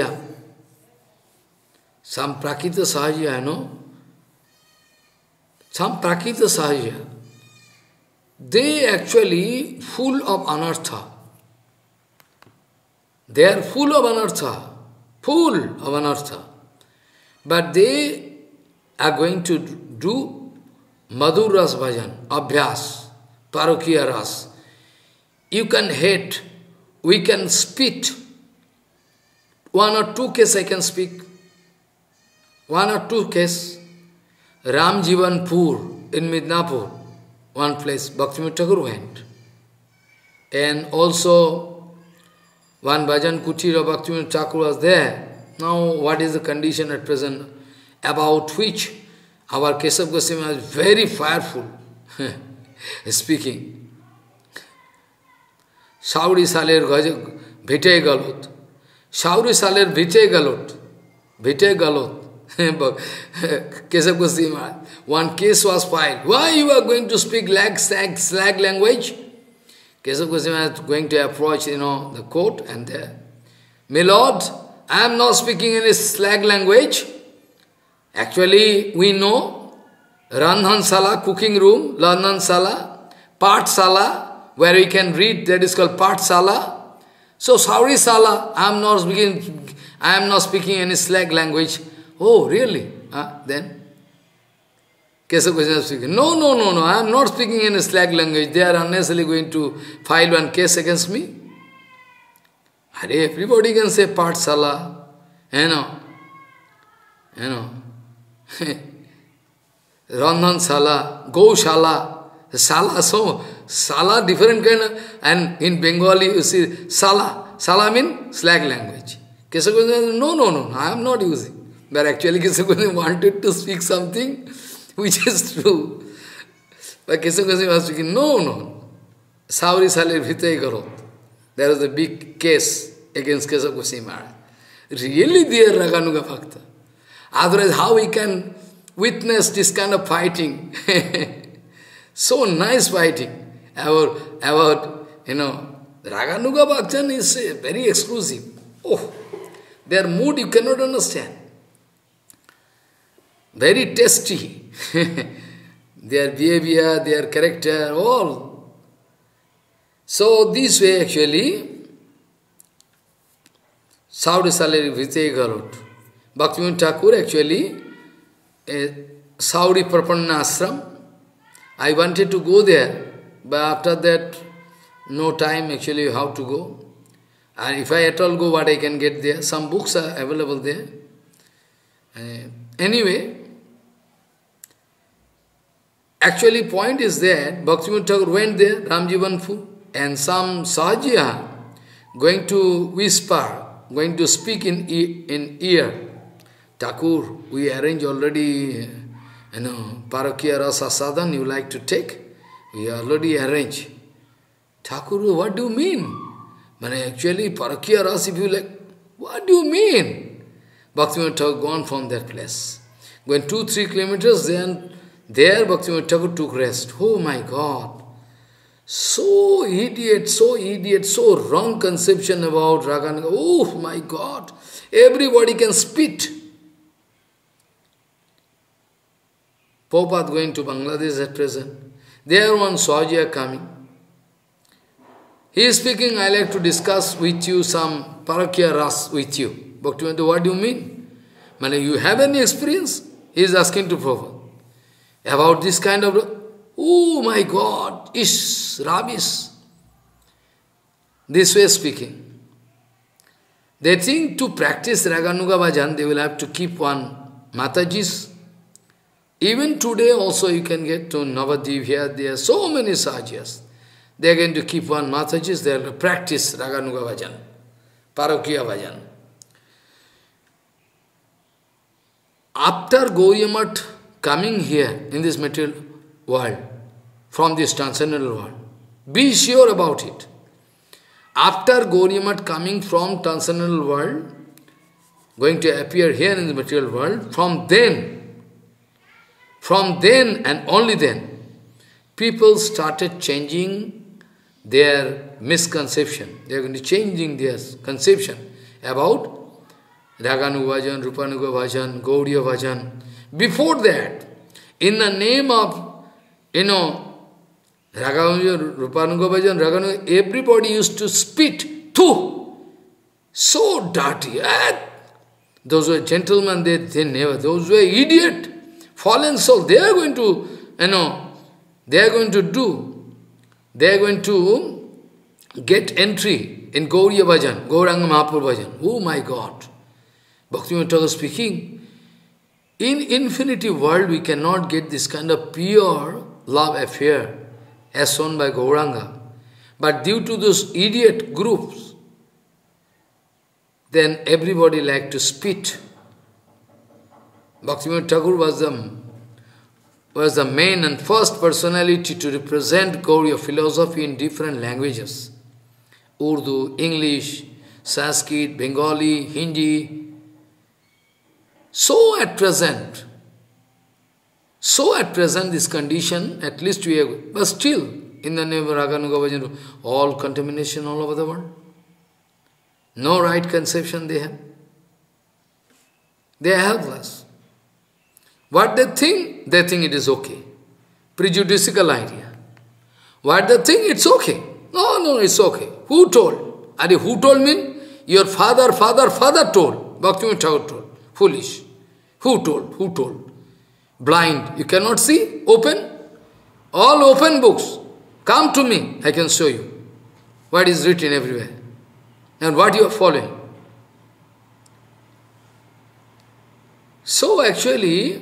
sahajiya, you know, some prakita sahajiya, they actually full of anartha. They are full of anartha. But they are going to do Madhur Ras Bhajan, Abhyas, Parokiya Ras. You can hate, we can spit. One or two cases I can speak. One or two cases. Ram Jivanpur in Midnapur, one place, Bhaktivinoda Thakur went. And also, one Bhajan Kutir of Bhaktivinoda Thakur was there. Now, what is the condition at present, about which our Kesav Goswami was very fireful speaking. Sauri Saler Bhite Galot. Sauri Saler Bhite Galot. Kesav Goswami Maharaj. One case was filed. Why you are going to speak slag language? Kesav Goswami Maharaj going to approach, the court and there. My Lord, I am not speaking any slag language. Actually, we know Randhan Sala, cooking room, Randhan Sala, Part Sala, where we can read, that is called Part Sala. So, Sauri Sala, I am not speaking any slag language. Oh, really? Then? Kesav Goswami speaking, no, I am not speaking any slag language. They are unnecessarily going to file one case against me. Everybody can say Part Sala, you know. Randhan Sala, Go Shala, Sala different kind of, and in Bengali you see Sala means slag language. Kesav Goswami, no, I am not using. But actually Kesav Goswami wanted to speak something which is true. But Kesav Goswami was speaking, no, Sauri Sale Bhite Garot. There was a big case against Kesav Goswami Maharaj. Really dear Raganuga Bhakta. Otherwise, how we can witness this kind of fighting? So nice fighting. About Raganuga Bhaktan is very exclusive. Oh, their mood you cannot understand. Very tasty. Their behavior, their character, all. So this way actually, Saudi Saleri Vijay Garot. Bhaktivinoda Thakur actually, Saudi Prapanna Ashram. I wanted to go there, but after that, no time actually how to go. And if I at all go, what I can get there? Some books are available there. Anyway, actually point is that Bhaktivinoda Thakur went there, Ramjivanpur, and some Sahajiya going to whisper, going to speak in ear. Thakur, we arrange already, Parokiya Rasa Sadhan you like to take? We already arranged. Thakur, what do you mean? But actually, Parokiya Rasa, if you like, what do you mean? Bhaktivinoda Thakur gone from that place. Going 2-3 kilometers, then there Bhaktivinoda Thakur took rest. Oh my God! So idiot, so wrong conception about Raganuga. Oh my God! Everybody can spit. Prabhupada going to Bangladesh at present. There one Sahajiya coming. He is speaking, I like to discuss with you some Parokiya Ras with you. Bhaktivinoda, what do you mean? You have any experience? He is asking to Prabhupada. About this kind of, oh my God, ish, rubbish. This way speaking. They think to practice Raganuga Bhajan, they will have to keep one Mataji's. Even today also you can get to Navadvip here, there are so many Sahajiyas. They are going to keep one Mataji's, they will practice Raganuga Bhajan, Parokiya Bhajan. After Gauriya coming here in this material world, from this transcendental world, be sure about it. After Gauriya coming from transcendental world, going to appear here in the material world, from then and only then, people started changing their misconception. They are going to changing their conception about Raganuga Bhajan, Rupanuga Bhajan, Gauriya Bhajan. Before that, in the name of, Raganuga, Rupanuga Bhajan, Raganuga, everybody used to spit, too, so dirty. Those were gentlemen, they never, those were idiot, fallen soul, they are going to, they are going to get entry in Gauriya Bhajan, Gauranga Mahaprabhu Bhajan. Oh my God! Bhaktivinoda Thakur speaking, in infinity world we cannot get this kind of pure love affair as shown by Gauranga. But due to those idiot groups, then everybody like to spit. Bhaktivinoda Thakur was the main and first personality to represent Gauriya philosophy in different languages. Urdu, English, Sanskrit, Bengali, Hindi. So at present, this condition, at least we have, but still, in the name of Raganuga Bhajan, all contamination all over the world. No right conception they have. They are helpless. What they think it is okay. Prejudicial idea. What they think, it's okay. No, it's okay. Who told? Who told me? Your father told. Bhaktivinoda Thakur told. Foolish. Who told? Blind. You cannot see? Open? All open books. Come to me. I can show you what is written everywhere. And what you are following. So actually,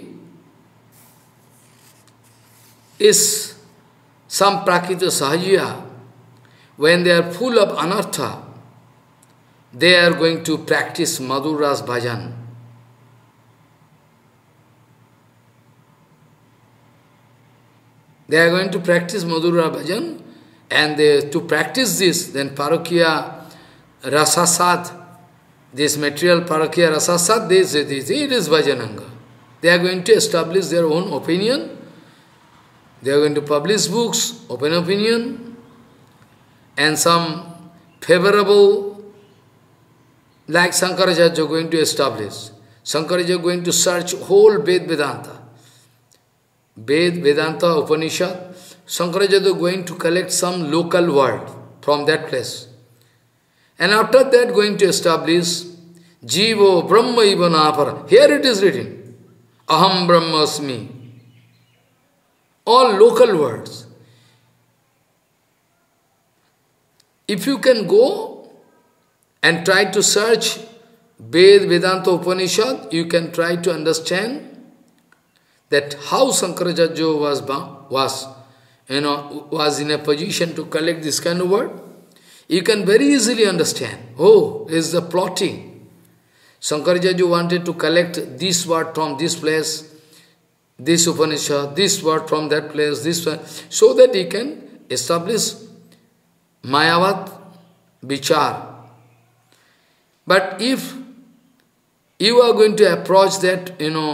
is some Prakrita Sahajiya, when they are full of anartha, they are going to practice Madhur Ras Bhajan. They are going to practice Madhur Ras Bhajan, and to practice this, then Parokiya Rasasad, this material Parokiya Rasasad, they say this, it is Bhajananga. They are going to establish their own opinion. They are going to publish books, open opinion, and some favorable, like Shankaracharya going to establish. Shankaracharya going to search whole Vedanta. Vedanta, Upanishad. Shankaracharya going to collect some local word from that place. And after that going to establish Jivo Brahma Ivanapara. Here it is written, Aham Brahmasmi. All local words. If you can go and try to search Vedanta Upanishad, you can try to understand that how Shankaracharya was in a position to collect this kind of word. You can very easily understand. Oh, is the plotting. Shankaracharya wanted to collect this word from this place, this Upanishad, this word from that place, this one, so that he can establish Mayavad Vichar. But if you are going to approach that,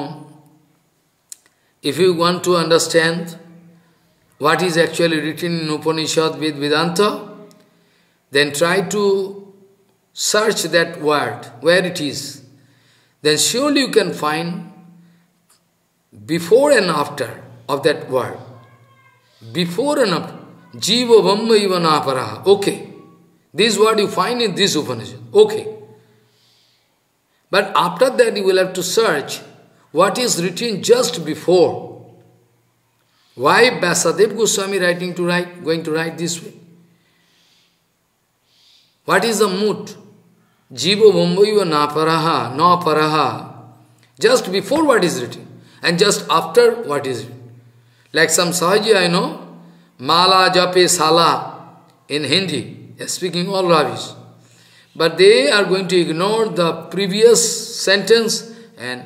if you want to understand what is actually written in Upanishad with Vedanta, then try to search that word, where it is. Then surely you can find before and after of that word. Before and after. Jiva Brahma Ivanaparaha. Okay. This word you find in this Upanishad. Okay. But after that you will have to search what is written just before. Why Vyasadeva Goswami going to write this way? What is the mood? Jiva Brahma Ivanaparaha, na paraha. Just before what is written. And just after what is written. Like some Sahajiya, Mala Jape Sala. in Hindi. They are speaking all rubbish. But they are going to ignore the previous sentence and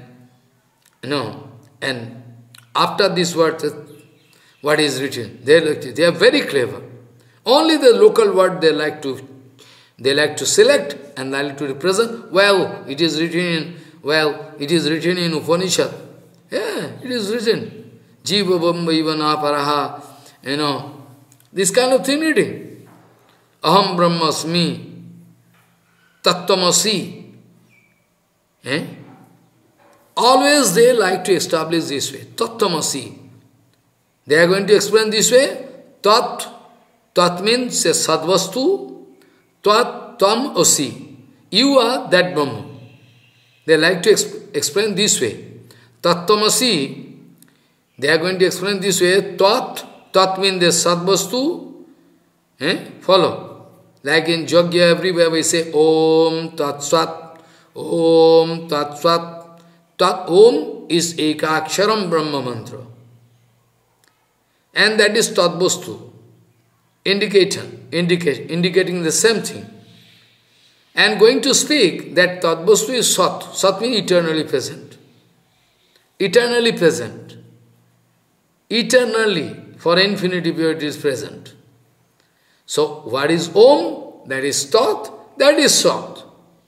and after this word, what is written. They are very clever. Only the local word they like to select and they like to represent. Well, it is written in Upanishad. Yeah, it is written. Jiva Bamba Ivana Paraha, this kind of thing reading. Aham Brahmasmi, Tattvamasi. Always they like to establish this way. Tattvamasi. They are going to explain this way. Tat means a sadvastu. Tat tam asi. You are that Brahma. They like to explain this way. Tattvamasi. They are going to explain this way. Tat means the sadvastu. Follow. Like in Jogya, everywhere we say Om Tat Sat. Om Tat Sat. Tat Om is Ekaksharam Brahma Mantra. And that is Tatvastu, indicating the same thing. And going to speak that Tatvastu is Sat. Sat means eternally present. Eternally present. Eternally, for infinity period is present. So, what is Om? That is Tat, that is Sat.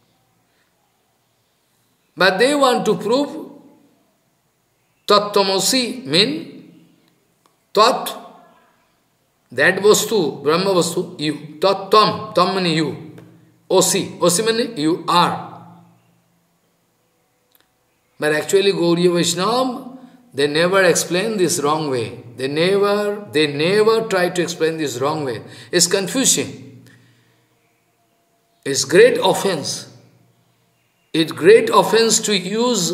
But they want to prove Tattvamasi mean Tat, that Vastu, Brahma Vastu, you. Tat tam means you. Osi means you are. But actually Gauriya Vaishnava, they never explain this wrong way. They never try to explain this wrong way. It's confusing. It's great offense. It is great offense to use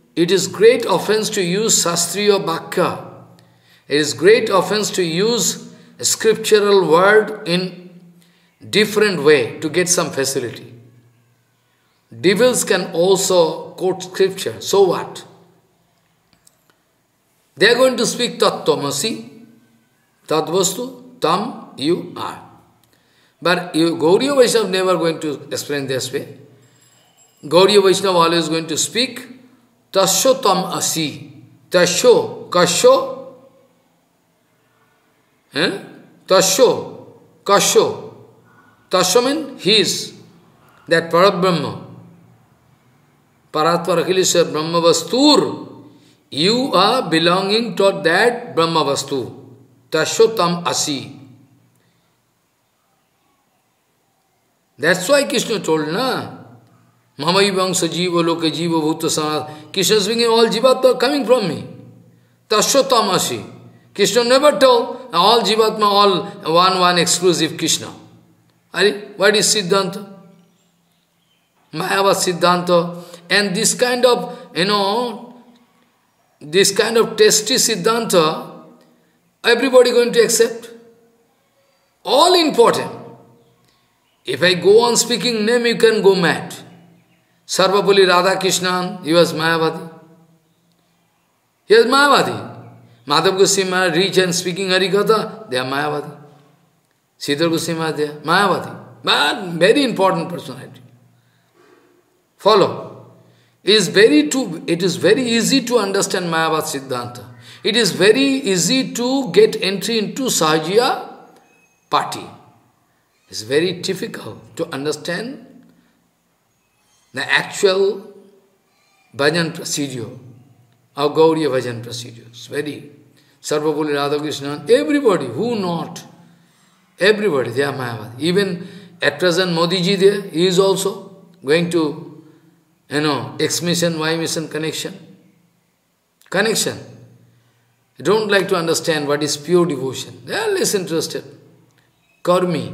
Shastriya Bhakya. It is great offense to use a scriptural word in different way to get some facility. Devils can also quote scripture. So what? They are going to speak Tattvamasi, Tadvastu, Tam, you are. But Gauriya Vaishnava never going to explain this way. Gauriya Vaishnava always going to speak Tasho Tam Asi. Tasho, Kasho. Tasho, Kasho. Tasho means he is. That Parabrahma. Paratvar Akhilisha Brahma Vastur. You are belonging to that Brahma Vastu. Tasho Tam Asi. That's why Krishna told, na? Mamai Vangsa Jiva Loka Jiva Bhuta Sanat. Krishna is speaking, all Jivatma are coming from me. Tasho Tam Asi. Krishna never told, all Jivatma, all one exclusive Krishna. What is Siddhanta? Mayavad Siddhanta. And this kind of, this kind of testy Siddhanta, everybody going to accept. All important. If I go on speaking name, you can go mad. Sarvapalli Radha Krishnan, he was Mayavadi. He was Mayavadi. Madhav Goswami reach and speaking Harikatha, they are Mayavadi. Sridhar Goswami, they are Mayavadi. But very important personality. Follow. It is very easy to understand Mayavad Siddhanta. It is very easy to get entry into Sahajiya party. It's very difficult to understand the actual bhajan procedure, or Gauriya bhajan procedure. It's very, Sarvapalli Radhakrishnan, everybody, who not? Everybody, they are Mayavad. Even at present Modi ji there, he is also going to, X mission, Y mission connection. Connection. They don't like to understand what is pure devotion. They are less interested. Karmi.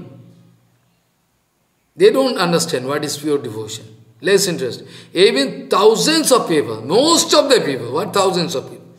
They don't understand what is pure devotion. Less interested. Even thousands of people, most of the people, what thousands of people?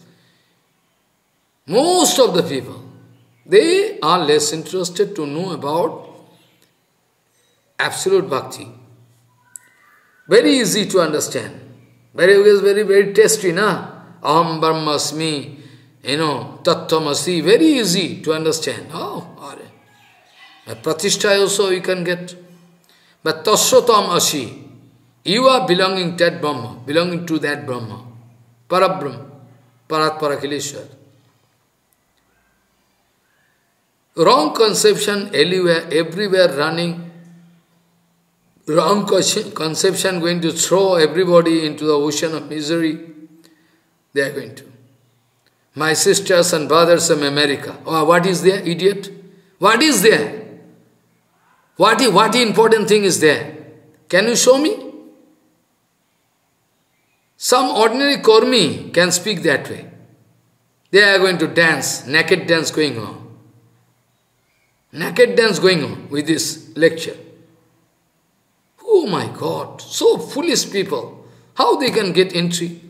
Most of the people, they are less interested to know about absolute bhakti. Very easy to understand. Very tasty, na? Aham Brahmasmi, Tattvamasi, very easy to understand. Oh, Pratishtha also you can get. But Tasyatam Asi. You are belonging to that Brahma, belonging to that Brahma. Parabrahma, Parat Parakileshwar. Wrong conception everywhere running. Wrong conception going to throw everybody into the ocean of misery. They are going to. My sisters and brothers from America. Oh, what is there, idiot? What is there? What important thing is there? Can you show me? Some ordinary Kormi can speak that way. They are going to dance, naked dance going on. Naked dance going on with this lecture. Oh my God, so foolish people. How they can get entry?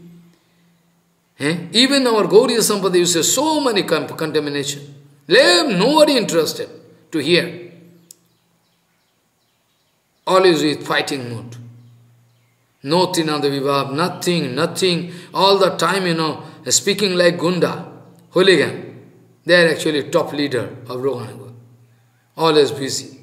Even our Gauriya Sampada uses so many contamination. Nobody interested to hear. Always with fighting mood. No Trinada Vibhav, nothing. All the time, speaking like Gunda, hooligan. They are actually top leader of Raghunagar. Always busy.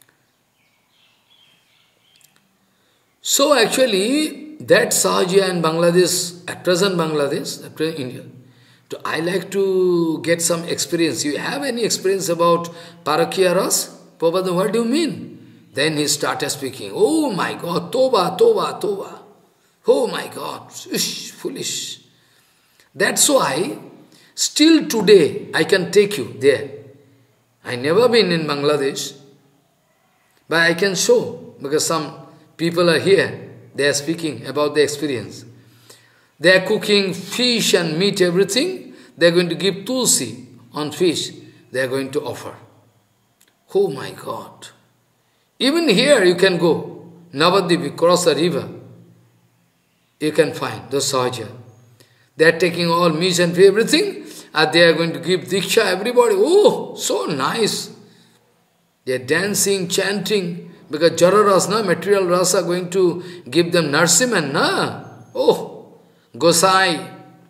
So actually, that Sahaja in Bangladesh, at present India, I like to get some experience. You have any experience about Parakya Ras? Prabhupada, what do you mean? Then he started speaking. Oh my God, Toba. Oh my God, foolish. That's why, still today, I can take you there. I never been in Bangladesh, but I can show, because some people are here, they are speaking about the experience. They are cooking fish and meat, everything. They are going to give tulsi on fish. They are going to offer. Oh my God. Even here you can go. Navadvip, cross the river. You can find the Sahaja. They are taking all meat and fish, everything. And they are going to give Diksha, everybody. Oh, so nice. They are dancing, chanting. Because Jara Rasa, material rasa, are going to give them Narsiman. Oh, Gosai.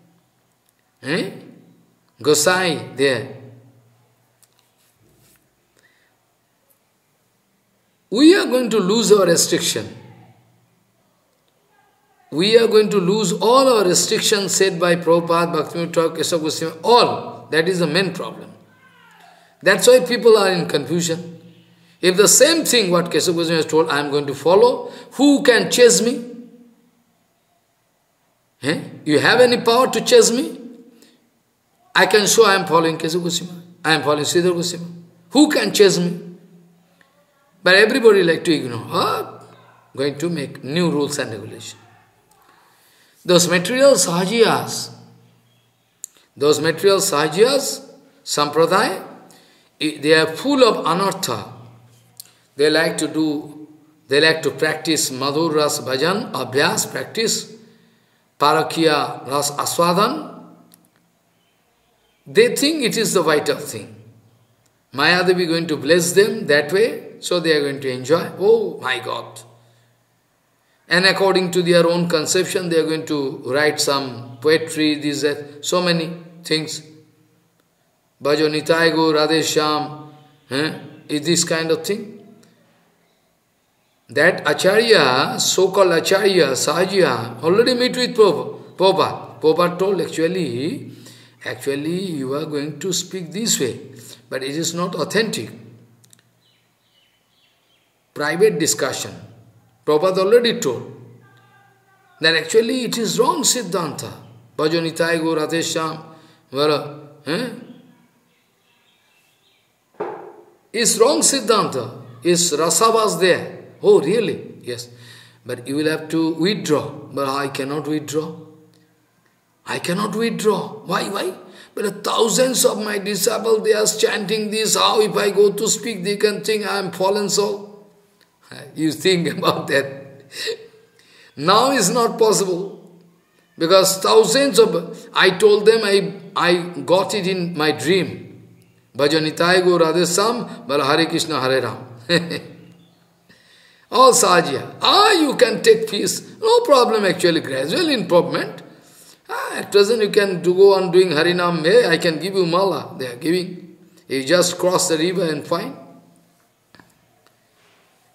Gosai there. We are going to lose our restriction. We are going to lose all our restrictions set by Prabhupada, Bhaktivinoda Thakur, Kesava Goswami, all. That is the main problem. That's why people are in confusion. If the same thing what Kesava Goswami has told, I am going to follow, who can chase me? You have any power to chase me? I can show I am following Kesava Goswami. I am following Sridhar Goswami. Who can chase me? But everybody like to ignore. Going to make new rules and regulations. Those material sahajiyas, sampradaya, they are full of anartha. They like to practice Madhur Ras Bhajan, Abhyas, practice Parakya Ras Aswadan. They think it is the vital thing. Mayadevi going to bless them that way, so they are going to enjoy. Oh my God. And according to their own conception, they are going to write some poetry, these so many things. Bhajo Nitai Go, Radhesham, is this kind of thing. That Acharya, so-called Acharya, Sahajiya, already meet with Prabhupada. Prabhupada told actually you are going to speak this way, but it is not authentic. Private discussion. Prabhupada already told that actually it is wrong Siddhanta. Bhajanitai Go Radhesham. It's wrong Siddhanta. Is Rasavas there? Oh, really? Yes. But you will have to withdraw. But I cannot withdraw. I cannot withdraw. Why? But thousands of my disciples, they are chanting this. How if I go to speak, they can think I am fallen soul. You think about that. Now is not possible. Because thousands of... I told them, I got it in my dream. Bhajanitai Go Radhesam, Bala Hare Krishna Hare Ram. All Sahaja. You can take peace. No problem actually, gradual improvement. At present you can go on doing Harinam. Hey, I can give you mala. They are giving. You just cross the river and find.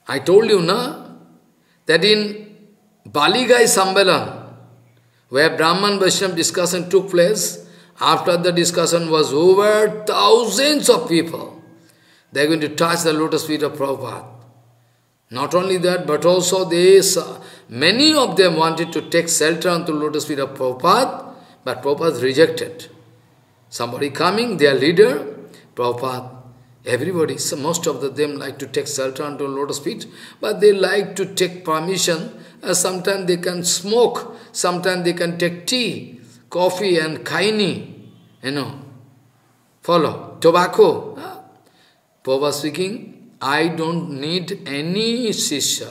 I told you, na, that in Baligai Sambalan, where Brahman Vaishnava discussion took place, after the discussion was over, thousands of people, they are going to touch the lotus feet of Prabhupada. Not only that, but also many of them wanted to take shelter onto lotus feet of Prabhupada, but Prabhupada rejected. Somebody coming, their leader, Prabhupada, everybody, so most of them like to take shelter onto lotus feet, but they like to take permission. Sometimes they can smoke, sometimes they can take tea, coffee and kaini, follow, tobacco. Prabhupada speaking, I don't need any sisha.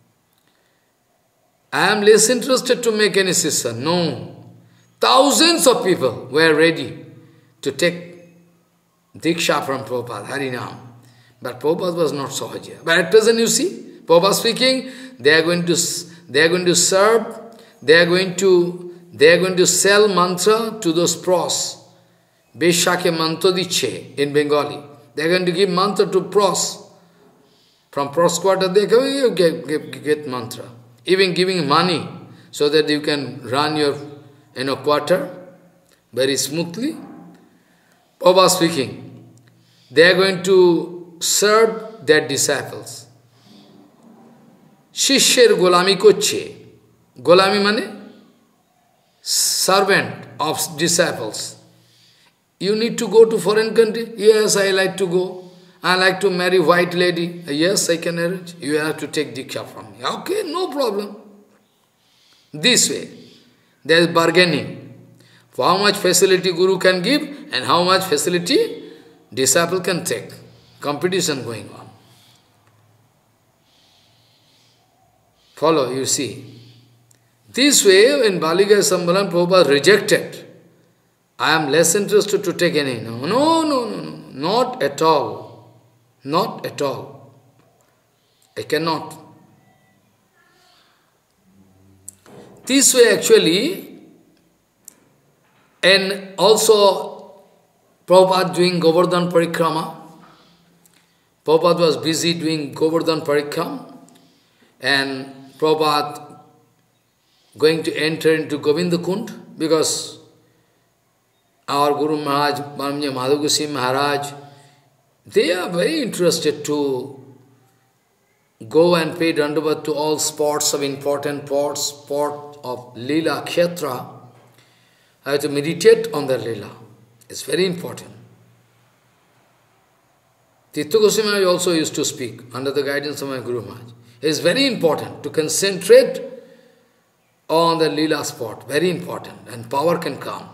I am less interested to make any sisha. No. Thousands of people were ready to take Diksha from Prabhupada, Harinam. But Prabhupada was not Sahaja. But at present you see, Prabhupada speaking, they are going to serve, they are going to sell mantra to those pros. Beshake mantra diche in Bengali. They are going to give mantra to pros. From pros quarter they go, get mantra. Even giving money so that you can run your quarter very smoothly. Prabhupada speaking, they are going to serve their disciples. Shishyer golami koche. Golami mane? Servant of disciples. You need to go to foreign country? Yes, I like to go. I like to marry white lady. Yes, I can arrange. You have to take Diksha from me. Okay, no problem. This way, there is bargaining. For how much facility Guru can give and how much facility disciple can take. Competition going on. Follow, you see. This way, in Baligai Sambalan, Prabhupada rejected. I am less interested to take any. No, not at all. Not at all. I cannot. This way actually, and also Prabhupada doing Govardhan Parikrama. Prabhupada was busy doing Govardhan Parikrama, and Prabhupada going to enter into Govinda Kund, because our Guru Maharaj, Madhav Goswami Maharaj, they are very interested to go and pay dandavat to all spots of important spot of Leela Kshetra. I have to meditate on the Leela. It's very important. Tirtha Goswami Maharaj also used to speak under the guidance of my Guru Maharaj. It is very important to concentrate on the Leela spot. Very important. And power can come.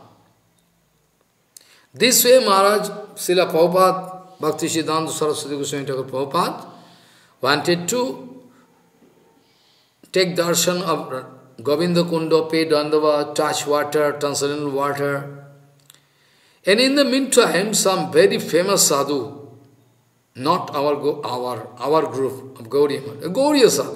This way Maharaj, Srila Prabhupada, Bhakti Siddhanta Saraswati Goswami Thakur Prabhupada wanted to take darshan of Govinda Kundo, pay dandava, touch water, transcendental water. And in the meantime, some very famous sadhu, not our group of Gauriya, a Gauriya sadhu,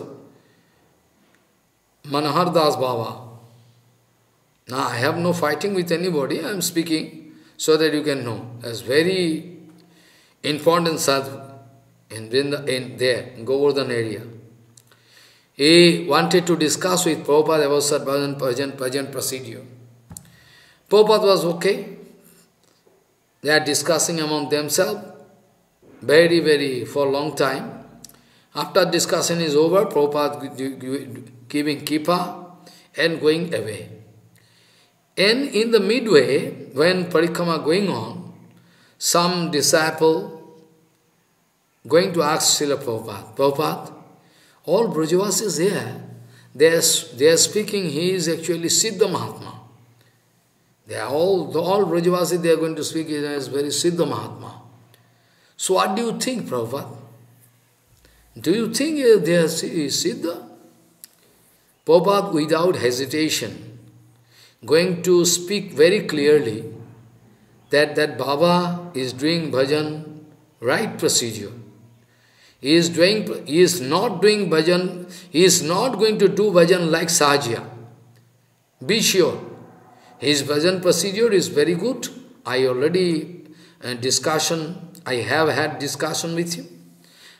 Manohar Das Baba. Now I have no fighting with anybody, I am speaking so that you can know. As very important sadhu in there, in Govardhan area. He wanted to discuss with Prabhupada about Sarvajan procedure. Prabhupada was okay. They are discussing among themselves very for a long time. After discussion is over, Prabhupada giving kippa and going away. And in the midway, when parikrama going on, some disciple going to ask Srila Prabhupada, Prabhupada, all Brajavasis here, they are speaking, he is actually Siddha Mahatma. They are all Brajavasis, they are going to speak as very Siddha Mahatma. So what do you think, Prabhupada? Do you think they are Siddha? Prabhupada, without hesitation, going to speak very clearly that Baba is doing bhajan right procedure. He is not doing bhajan, he is not going to do bhajan like Sahajya. Be sure. His bhajan procedure is very good. I already I have had discussion with him.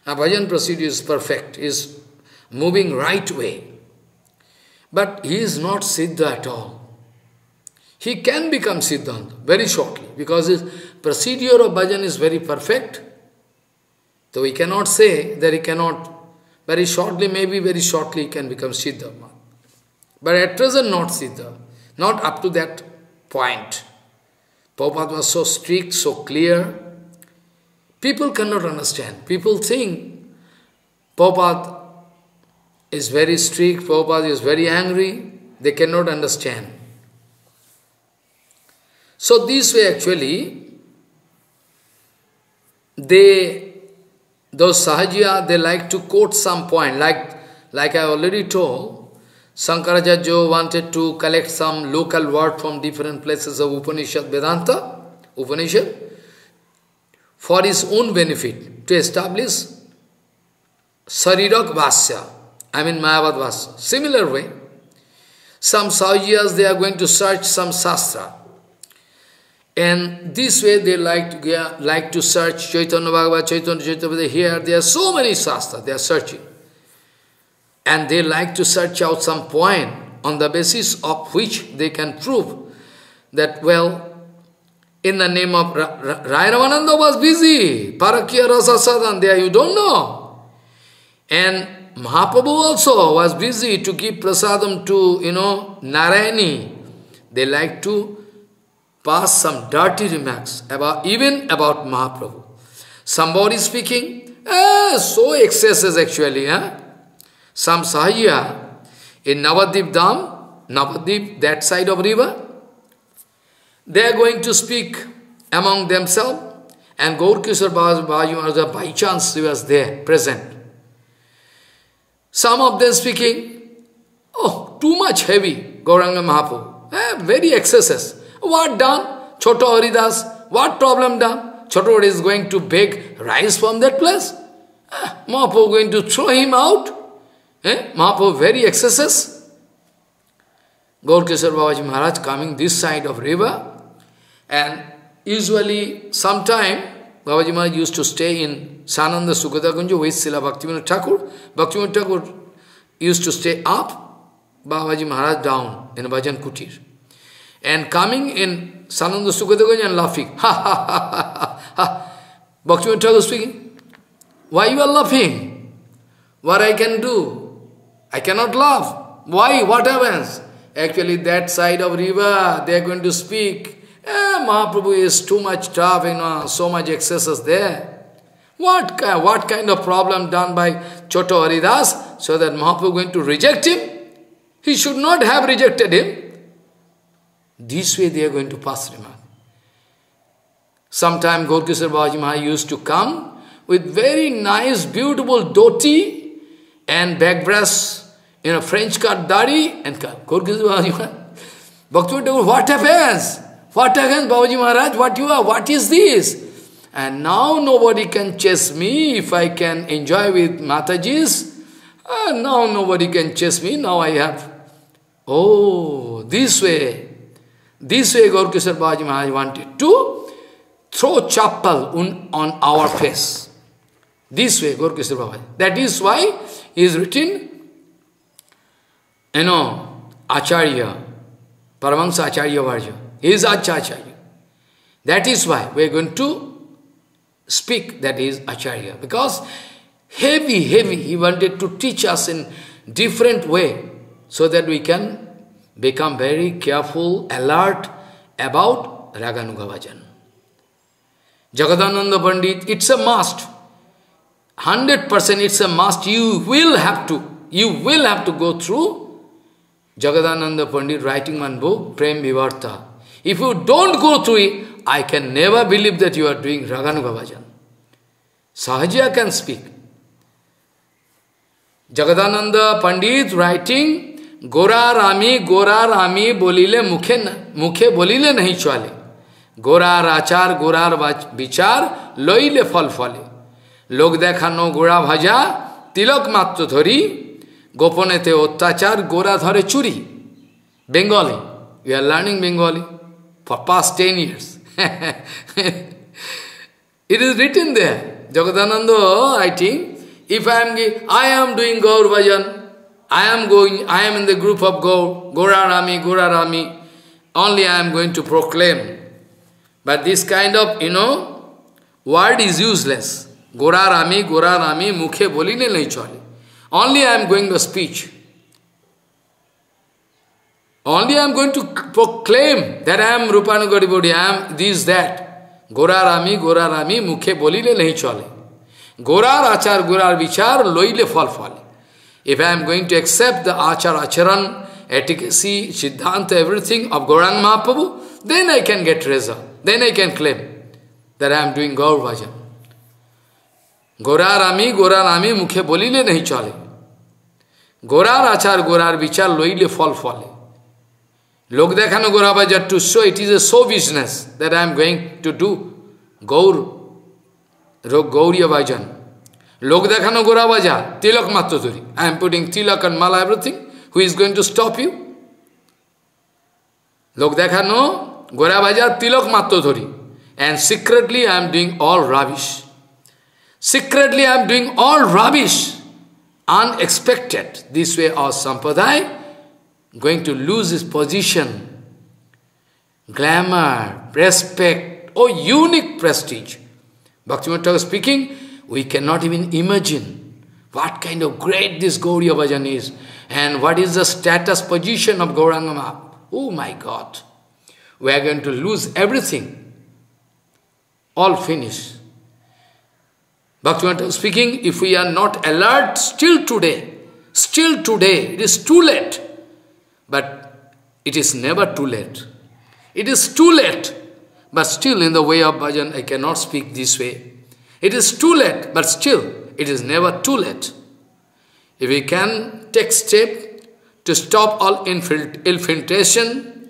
A bhajan procedure is perfect, is moving right way. But he is not Siddha at all. He can become Siddhanta very shortly, because his procedure of bhajan is very perfect. So we cannot say that he cannot, very shortly, maybe very shortly he can become Siddha. But at present not Siddha, not up to that point. Prabhupada was so strict, so clear. People cannot understand. People think Prabhupada is very strict, Prabhupada is very angry. They cannot understand. So this way actually, those Sahajiya, they like to quote some point, like I already told, Shankaracharya wanted to collect some local word from different places of Upanishad, Vedanta, Upanishad, for his own benefit, to establish Sarirak Vasya, Mayavad Vasya. Similar way, some Sahajiyas, they are going to search some Shastra. And this way they like to search Chaitanya Bhagavad, Chaitanya Charitamrita. Here there are so many Shastras, they are searching. And they like to search out some point on the basis of which they can prove that, well, in the name of Rai Ramananda was busy, Parakya Rasa Sadhan, there you don't know. And Mahaprabhu also was busy to give prasadam to, Narayani. They like to pass some dirty remarks even about Mahaprabhu. Somebody speaking, so excesses actually. Some Sahajiya in Navadip Dham, Navadip, that side of river, they are going to speak among themselves, and Gaurkishore Babaji Maharaj, by chance he was there, present. Some of them speaking, too much heavy, Gauranga Mahaprabhu, very excesses. What done? Choto Haridas, what problem done? Choto Haridas is going to beg rice from that place? Mahaprabhu going to throw him out? Mahaprabhu very excesses. Gaurkishore Babaji Maharaj coming this side of river, and usually sometime Babaji Maharaj used to stay in Sananda Sukata Kunja with Srila Bhaktivinoda Thakur. Bhaktivinoda Thakur used to stay up, Babaji Maharaj down in Bhajan Kutir. And coming in Sananda Sukata Kunja and laughing. Ha ha ha ha ha. Bhaktivinoda Thakur speaking, why you are laughing? What I can do? I cannot laugh. Why? What happens? Actually, that side of river, they are going to speak. Mahaprabhu is too much tough, so much excesses there. What kind of problem done by Choto Haridas, so that Mahaprabhu going to reject him? He should not have rejected him. This way they are going to pass remark. Sometime Gaurkishore Babaji Maharaj used to come with very nice, beautiful dhoti and backbrass, French cut dari, and Gaurkishore Babaji Maharaj. Bhaktivinoda, what happens? What happens, Babaji Maharaj? What you are? What is this? And now nobody can chase me if I can enjoy with Matajis. Now nobody can chase me. Now I have. This way. This way Gaurkishore Babaji Maharaj wanted to throw chappal on our face. This way Gaurkishore Babaji. That is why he is written, Acharya, Paramahansa Acharya Varja. He is Acharya. That is why we are going to speak that he is Acharya. Because heavy, he wanted to teach us in different way, so that we can become very careful, alert about Raganuga Bhajan. Jagadananda Pandit, it's a must. 100% it's a must. You will have to go through Jagadananda Pandit writing one book, Prem Vivarta. If you don't go through it, I can never believe that you are doing Raganuga Bhajan. Sahajiya can speak. Jagadananda Pandit writing, Gora Rami bolile mukhe bolile nahi chwale. Gorar achar, gorar vichar, loile fal fale. Log dekhano gora bhaja, tilak matto dhori, goponete ottachar, gora dhare churi. Bengali. We are learning Bengali for past 10 years. It is written there. Jagadananda writing, if I am doing Gaur Bhajan, I am in the group of Gaurarami, Gaurarami, only I am going to proclaim. But this kind of, word is useless. Gaurarami, Gaurarami, mukhe boline nahi chale. Only I am going to speech. Only I am going to proclaim that I am Rupanuga devotee, I am this, that. Gaurarami, Gaurarami, mukhe boline nahi chale. Gaurar achar, Gaurar vichar, loile fal fale. If I am going to accept the achar, acharan, efficacy, siddhanta, everything of Gauranga Mahaprabhu, then I can get result. Then I can claim that I am doing Gaur Bhajan. Gaurarami, Gaurarami, mukhe bolile nahi chale. Gaurar achar, Gaurar vichar, loile fal fale. Log dekhano Gaura Bhajan to show, it is a show business that I am going to do Gauriya Bhajan. Log dekhano Gaura Bhajan, tilak matoduri. I am putting tilak and mala, everything. Who is going to stop you? Log dekhano Gaura Bhajan, tilak matoduri. And secretly I am doing all rubbish. Secretly I am doing all rubbish. Unexpected. This way our Sampradaya going to lose his position, glamour, respect, unique prestige. Bhaktivinoda Thakur speaking, we cannot even imagine what kind of great this Gauriya Bhajan is and what is the status position of Gauranga Mahaprabhu. Oh my God, we are going to lose everything. All finished. Bhaktivinoda Thakur speaking, if we are not alert still today, it is too late. But it is never too late. It is too late. But still in the way of bhajan, I cannot speak this way. It is too late, but still, it is never too late. If we can take step to stop all infiltration,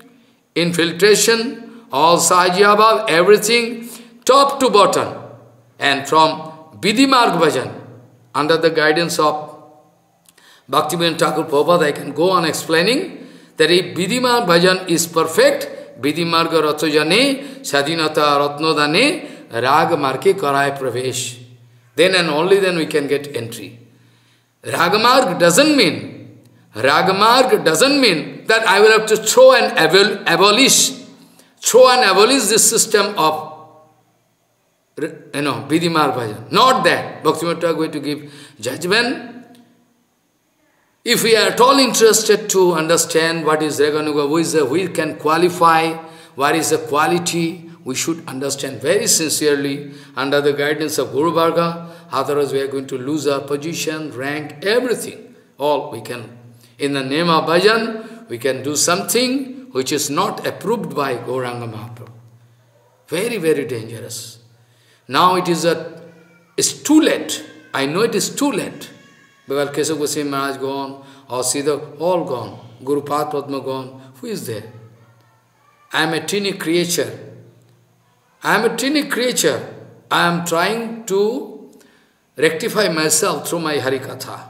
all sajyabhav, everything, top to bottom, and from Vidhimarg Bhajan, under the guidance of Bhaktivinoda Thakur Prabhupada, I can go on explaining that if Vidhimarg Bhajan is perfect, Vidhimarga Ratojane, Sadhinata Ratnodane, Raga Marke Karai Pravesh. Then and only then we can get entry. Ragamarg doesn't mean that I will have to throw and abolish this system of Vidhimarg Bhajan. Not that. Bhaktivinoda Thakur is going to give judgment. If we are at all interested to understand what is Raganuga, who can qualify, what is the quality, we should understand very sincerely under the guidance of Guru Varga. Otherwise we are going to lose our position, rank, everything. All we can. In the name of bhajan, we can do something which is not approved by Gauranga Mahaprabhu. Very, very dangerous. Now it's too late. I know it is too late. Because Kesava Goswami Maharaj gone, or Siddha, all gone. Guru Padma gone. Who is there? I am a teeny creature. I am trying to rectify myself through my Harikatha.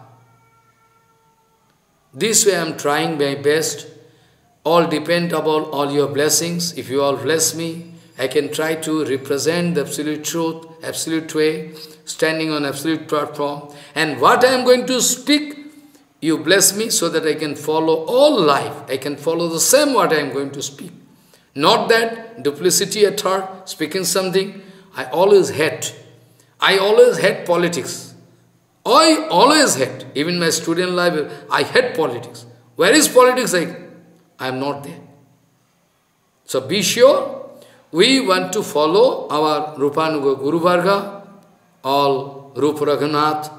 This way I am trying my best. All depend upon all your blessings. If you all bless me, I can try to represent the absolute truth, absolute way, standing on absolute platform. And what I am going to speak, you bless me so that I can follow all life. I can follow the same what I am going to speak. Not that duplicity at heart, speaking something. I always hate politics. I always hate. Even my student life, I hate politics. Where is politics? I am not there. So be sure, we want to follow our Rupanuga Guru Varga, all Rupa Raghunath,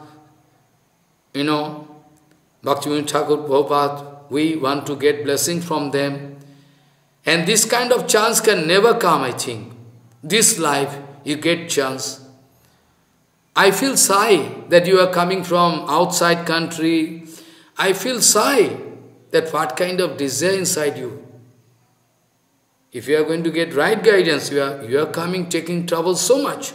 Bhaktivinoda Thakur Prabhupada, we want to get blessing from them. And this kind of chance can never come, I think. This life, you get chance. I feel shy that you are coming from outside country. I feel shy that what kind of desire inside you. If you are going to get right guidance, you are coming, taking trouble so much.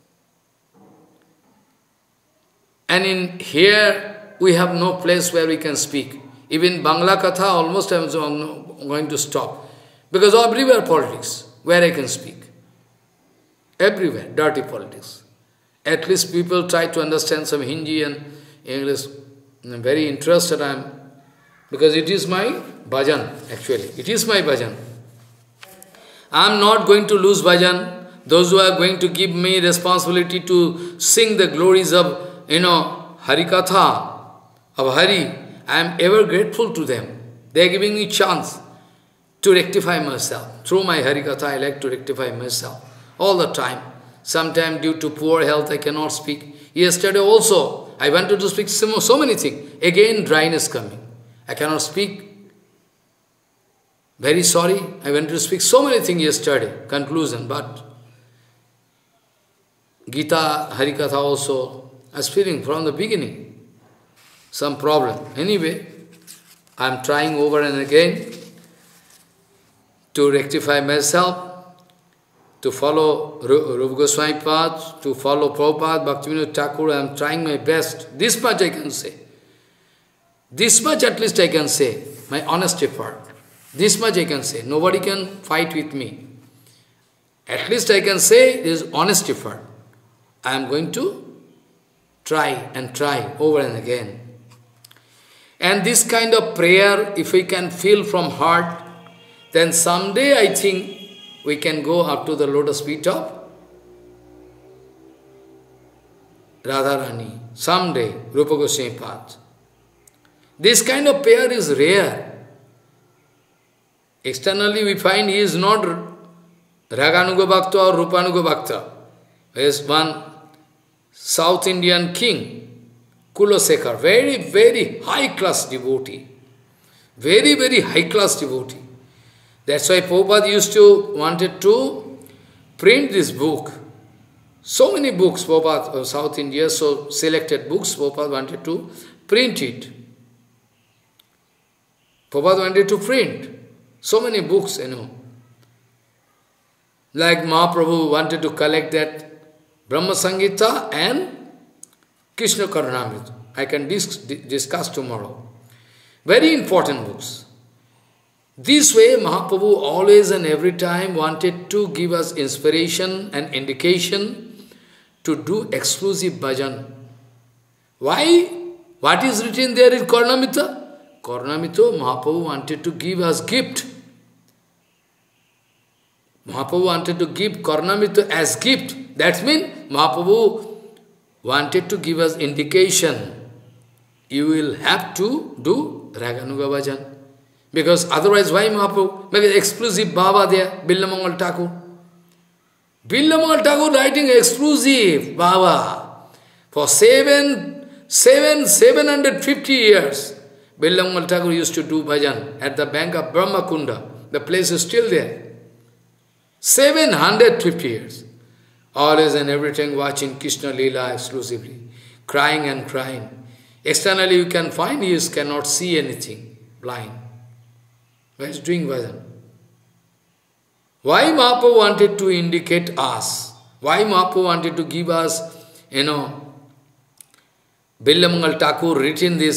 And in here, we have no place where we can speak. Even Bangla Katha, almost I am going to stop. Because everywhere politics, where I can speak. Everywhere, dirty politics. At least people try to understand some Hindi and English. I'm very interested because it is my bhajan, actually. It is my bhajan. I am not going to lose bhajan. Those who are going to give me responsibility to sing the glories of, Harikatha, of Hari, I am ever grateful to them. They are giving me chance to rectify myself. Through my Harikatha, I like to rectify myself all the time. Sometimes due to poor health, I cannot speak. Yesterday also, I wanted to speak so many things. Again, dryness coming. I cannot speak. Very sorry. I wanted to speak so many things yesterday. Conclusion, but Gita, Harikatha also, I was feeling from the beginning some problem. Anyway, I am trying over and again to rectify myself, to follow Rupa Goswami path, to follow Prabhupada, Bhaktivinoda Thakur. I am trying my best. This much I can say. This much at least I can say, my honest effort. This much I can say. Nobody can fight with me. At least I can say it is honest effort. I am going to try and try over and again. And this kind of prayer, if we can feel from heart, then someday I think we can go up to the lotus feet of Radharani. Someday, Rupa Goswami path. This kind of prayer is rare. Externally we find he is not Raganuga Bhakta or Rupanuga Bhakta. There is one South Indian king, Kulosekhar, very, very high-class devotee. Very, very high-class devotee. That's why Prabhupada wanted to print this book. So many books, Prabhupada of South India, so selected books, Prabhupada wanted to print it. Prabhupada wanted to print so many books, Like Mahaprabhu wanted to collect that Brahma Samhita and Krishna Karunamrita. I can discuss tomorrow. Very important books. This way, Mahaprabhu always and every time wanted to give us inspiration and indication to do exclusive bhajan. Why? What is written there in Karunamrita? Karunamrita, Mahaprabhu wanted to give us gift. Mahaprabhu wanted to give Karunamrita as gift. That means Mahaprabhu wanted to give us indication. You will have to do Raganuga bhajan. Because otherwise, why Mahaprabhu? Because exclusive Baba there, Billamangal Thakur. Billamangal Thakur writing exclusive Baba. For 750 years, Billamangal Thakur used to do bhajan at the bank of Brahmakunda. The place is still there. 750 years. Always and everything watching Krishna Leela exclusively. Crying and crying. Externally you can find he cannot see anything. Blind. Why is doing bhajan? Why Mahaprabhu wanted to indicate us? Why Mahaprabhu wanted to give us, Billamangal Thakur written this,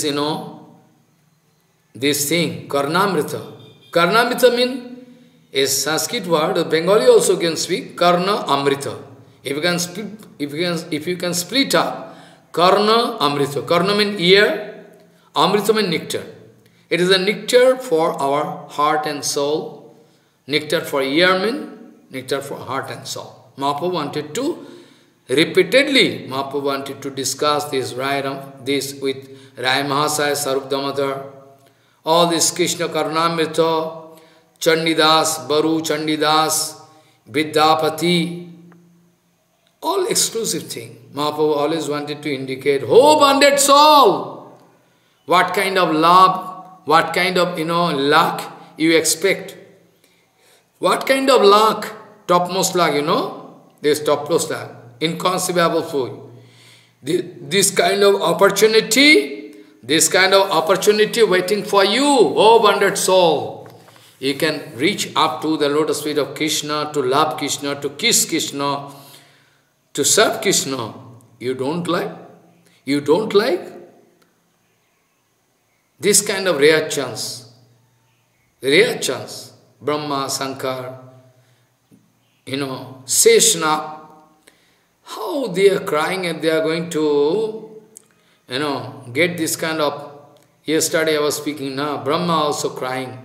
this thing, Karnamrita. Karnamrita means a Sanskrit word, Bengali also can speak, Karna Amrita. If you can split up, Karna Amrita. Karna means ear, Amrita means nectar. It is a nectar for our heart and soul. Nectar for ear means nectar for heart and soul. Mahaprabhu wanted to, repeatedly, Mahaprabhu wanted to discuss this with Rai Mahasaya, Sarup Damodar, all this Krishna Karunamrita, Chandidas, Baru Chandidas, Vidyapati, all exclusive thing. Mahaprabhu always wanted to indicate, oh bonded soul, what kind of love, what kind of, luck you expect. What kind of luck, topmost luck, this topmost luck, inconceivable food. This kind of opportunity waiting for you, oh bonded soul. You can reach up to the lotus feet of Krishna, to love Krishna, to kiss Krishna, to serve Krishna. You don't like? You don't like? This kind of rare chance. Brahma, Shankar, Seshna, how they are crying and they are going to, get this kind of... Yesterday I was speaking now, Brahma also crying.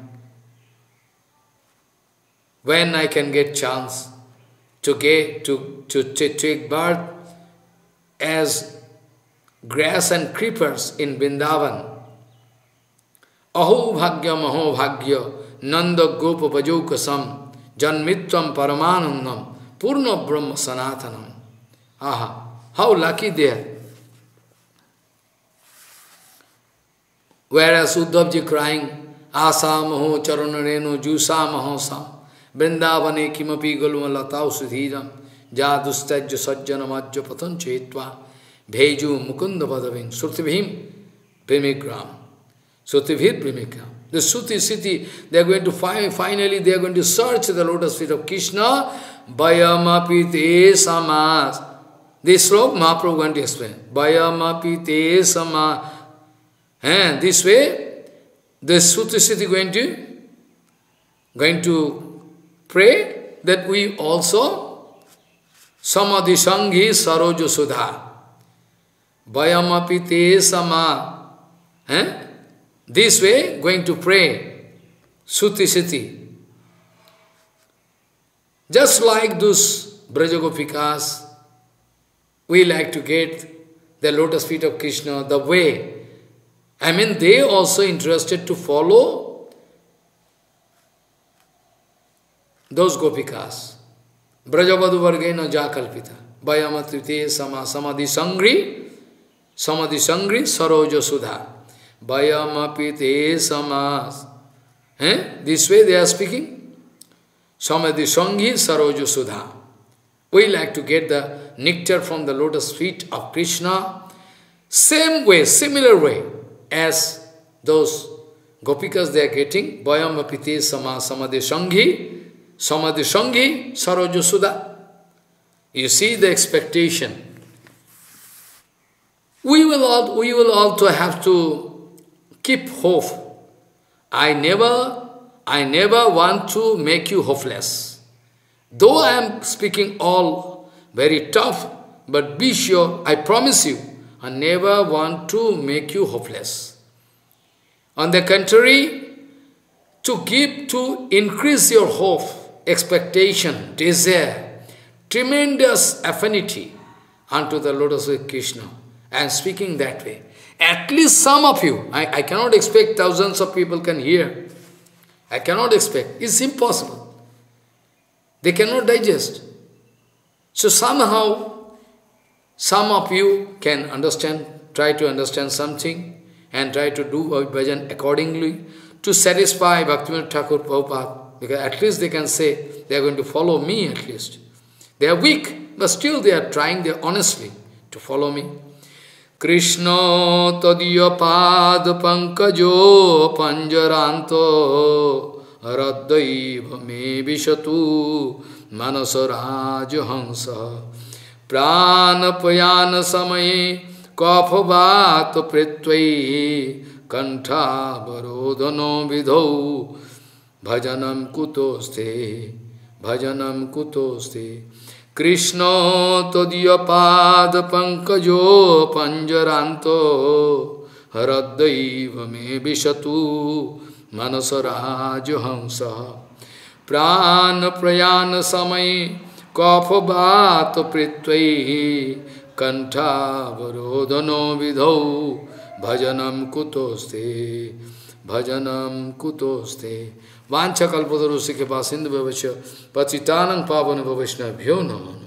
When I can get chance to take birth as grass and creepers in Vrindavan. Aho bhagya nanda gopa vajaukasam janmitvam paramanandam purna brahma sanatanam. Aha, how lucky they are. Whereas Uddhavji crying, Asa maho charanareno jusa mahosam Vrindavane kimapi galuma latau sudhiram jadustajya sajjanamajya patan chetva bheju mukunda padavim srutivhim primigram. Srutivhir primigram. The Suti city, they are going to finally they are going to search the lotus feet of Krishna. Bayamapite samas. This slok Mahaprabhu going to explain. Bayamapite samas. And this way, the Suti city going to pray that we also samadhi sanghi sarojo sudha. Bayamapite sama. This way, going to pray Suti city. Just like those Brajagopikas, we like to get the lotus feet of Krishna, the way. I mean, they also interested to follow those Gopikas. Brajavadu Vargena Jakalpita. Bayamatite sama samadhi sangri sarojo sudha. Bayamapite samas. This way they are speaking. Samadhi sanghi sarojo sudha. We like to get the nectar from the lotus feet of Krishna. Same way, similar way as those Gopikas they are getting. Bayamapite sama samadhi sanghi sarojo sudha. You see the expectation. We will also have to keep hope. I never want to make you hopeless. Though I am speaking all very tough, but be sure, I promise you, I never want to make you hopeless. On the contrary, to increase your hope, expectation, desire, tremendous affinity unto the lotus of Krishna. I am speaking that way. At least some of you, I cannot expect thousands of people can hear. I cannot expect. It's impossible. They cannot digest. So somehow, some of you can understand, try to understand something and try to do bhajan accordingly to satisfy Bhaktivinoda Thakur Prabhupada. Because at least they can say, they are going to follow me at least. They are weak, but still they are trying there honestly to follow me. Krishna tadiya pad pankajo panjaranto raddaiva me vishatu manasaraj hansa pranapayana samaye kaphavat pritvai kantha varodhano vidhau bhajanam kutoste Krishna tadiya pad pankajo panjaranto haraddaiva me vishatu manasaraj hamsa prana prayana samay kaphavat pritvai kantha varodhano vidhau bhajanam kutoste Vancha kalpatarusi ke pasindu bhavasya patitanang pavana bhavashnabhyo namo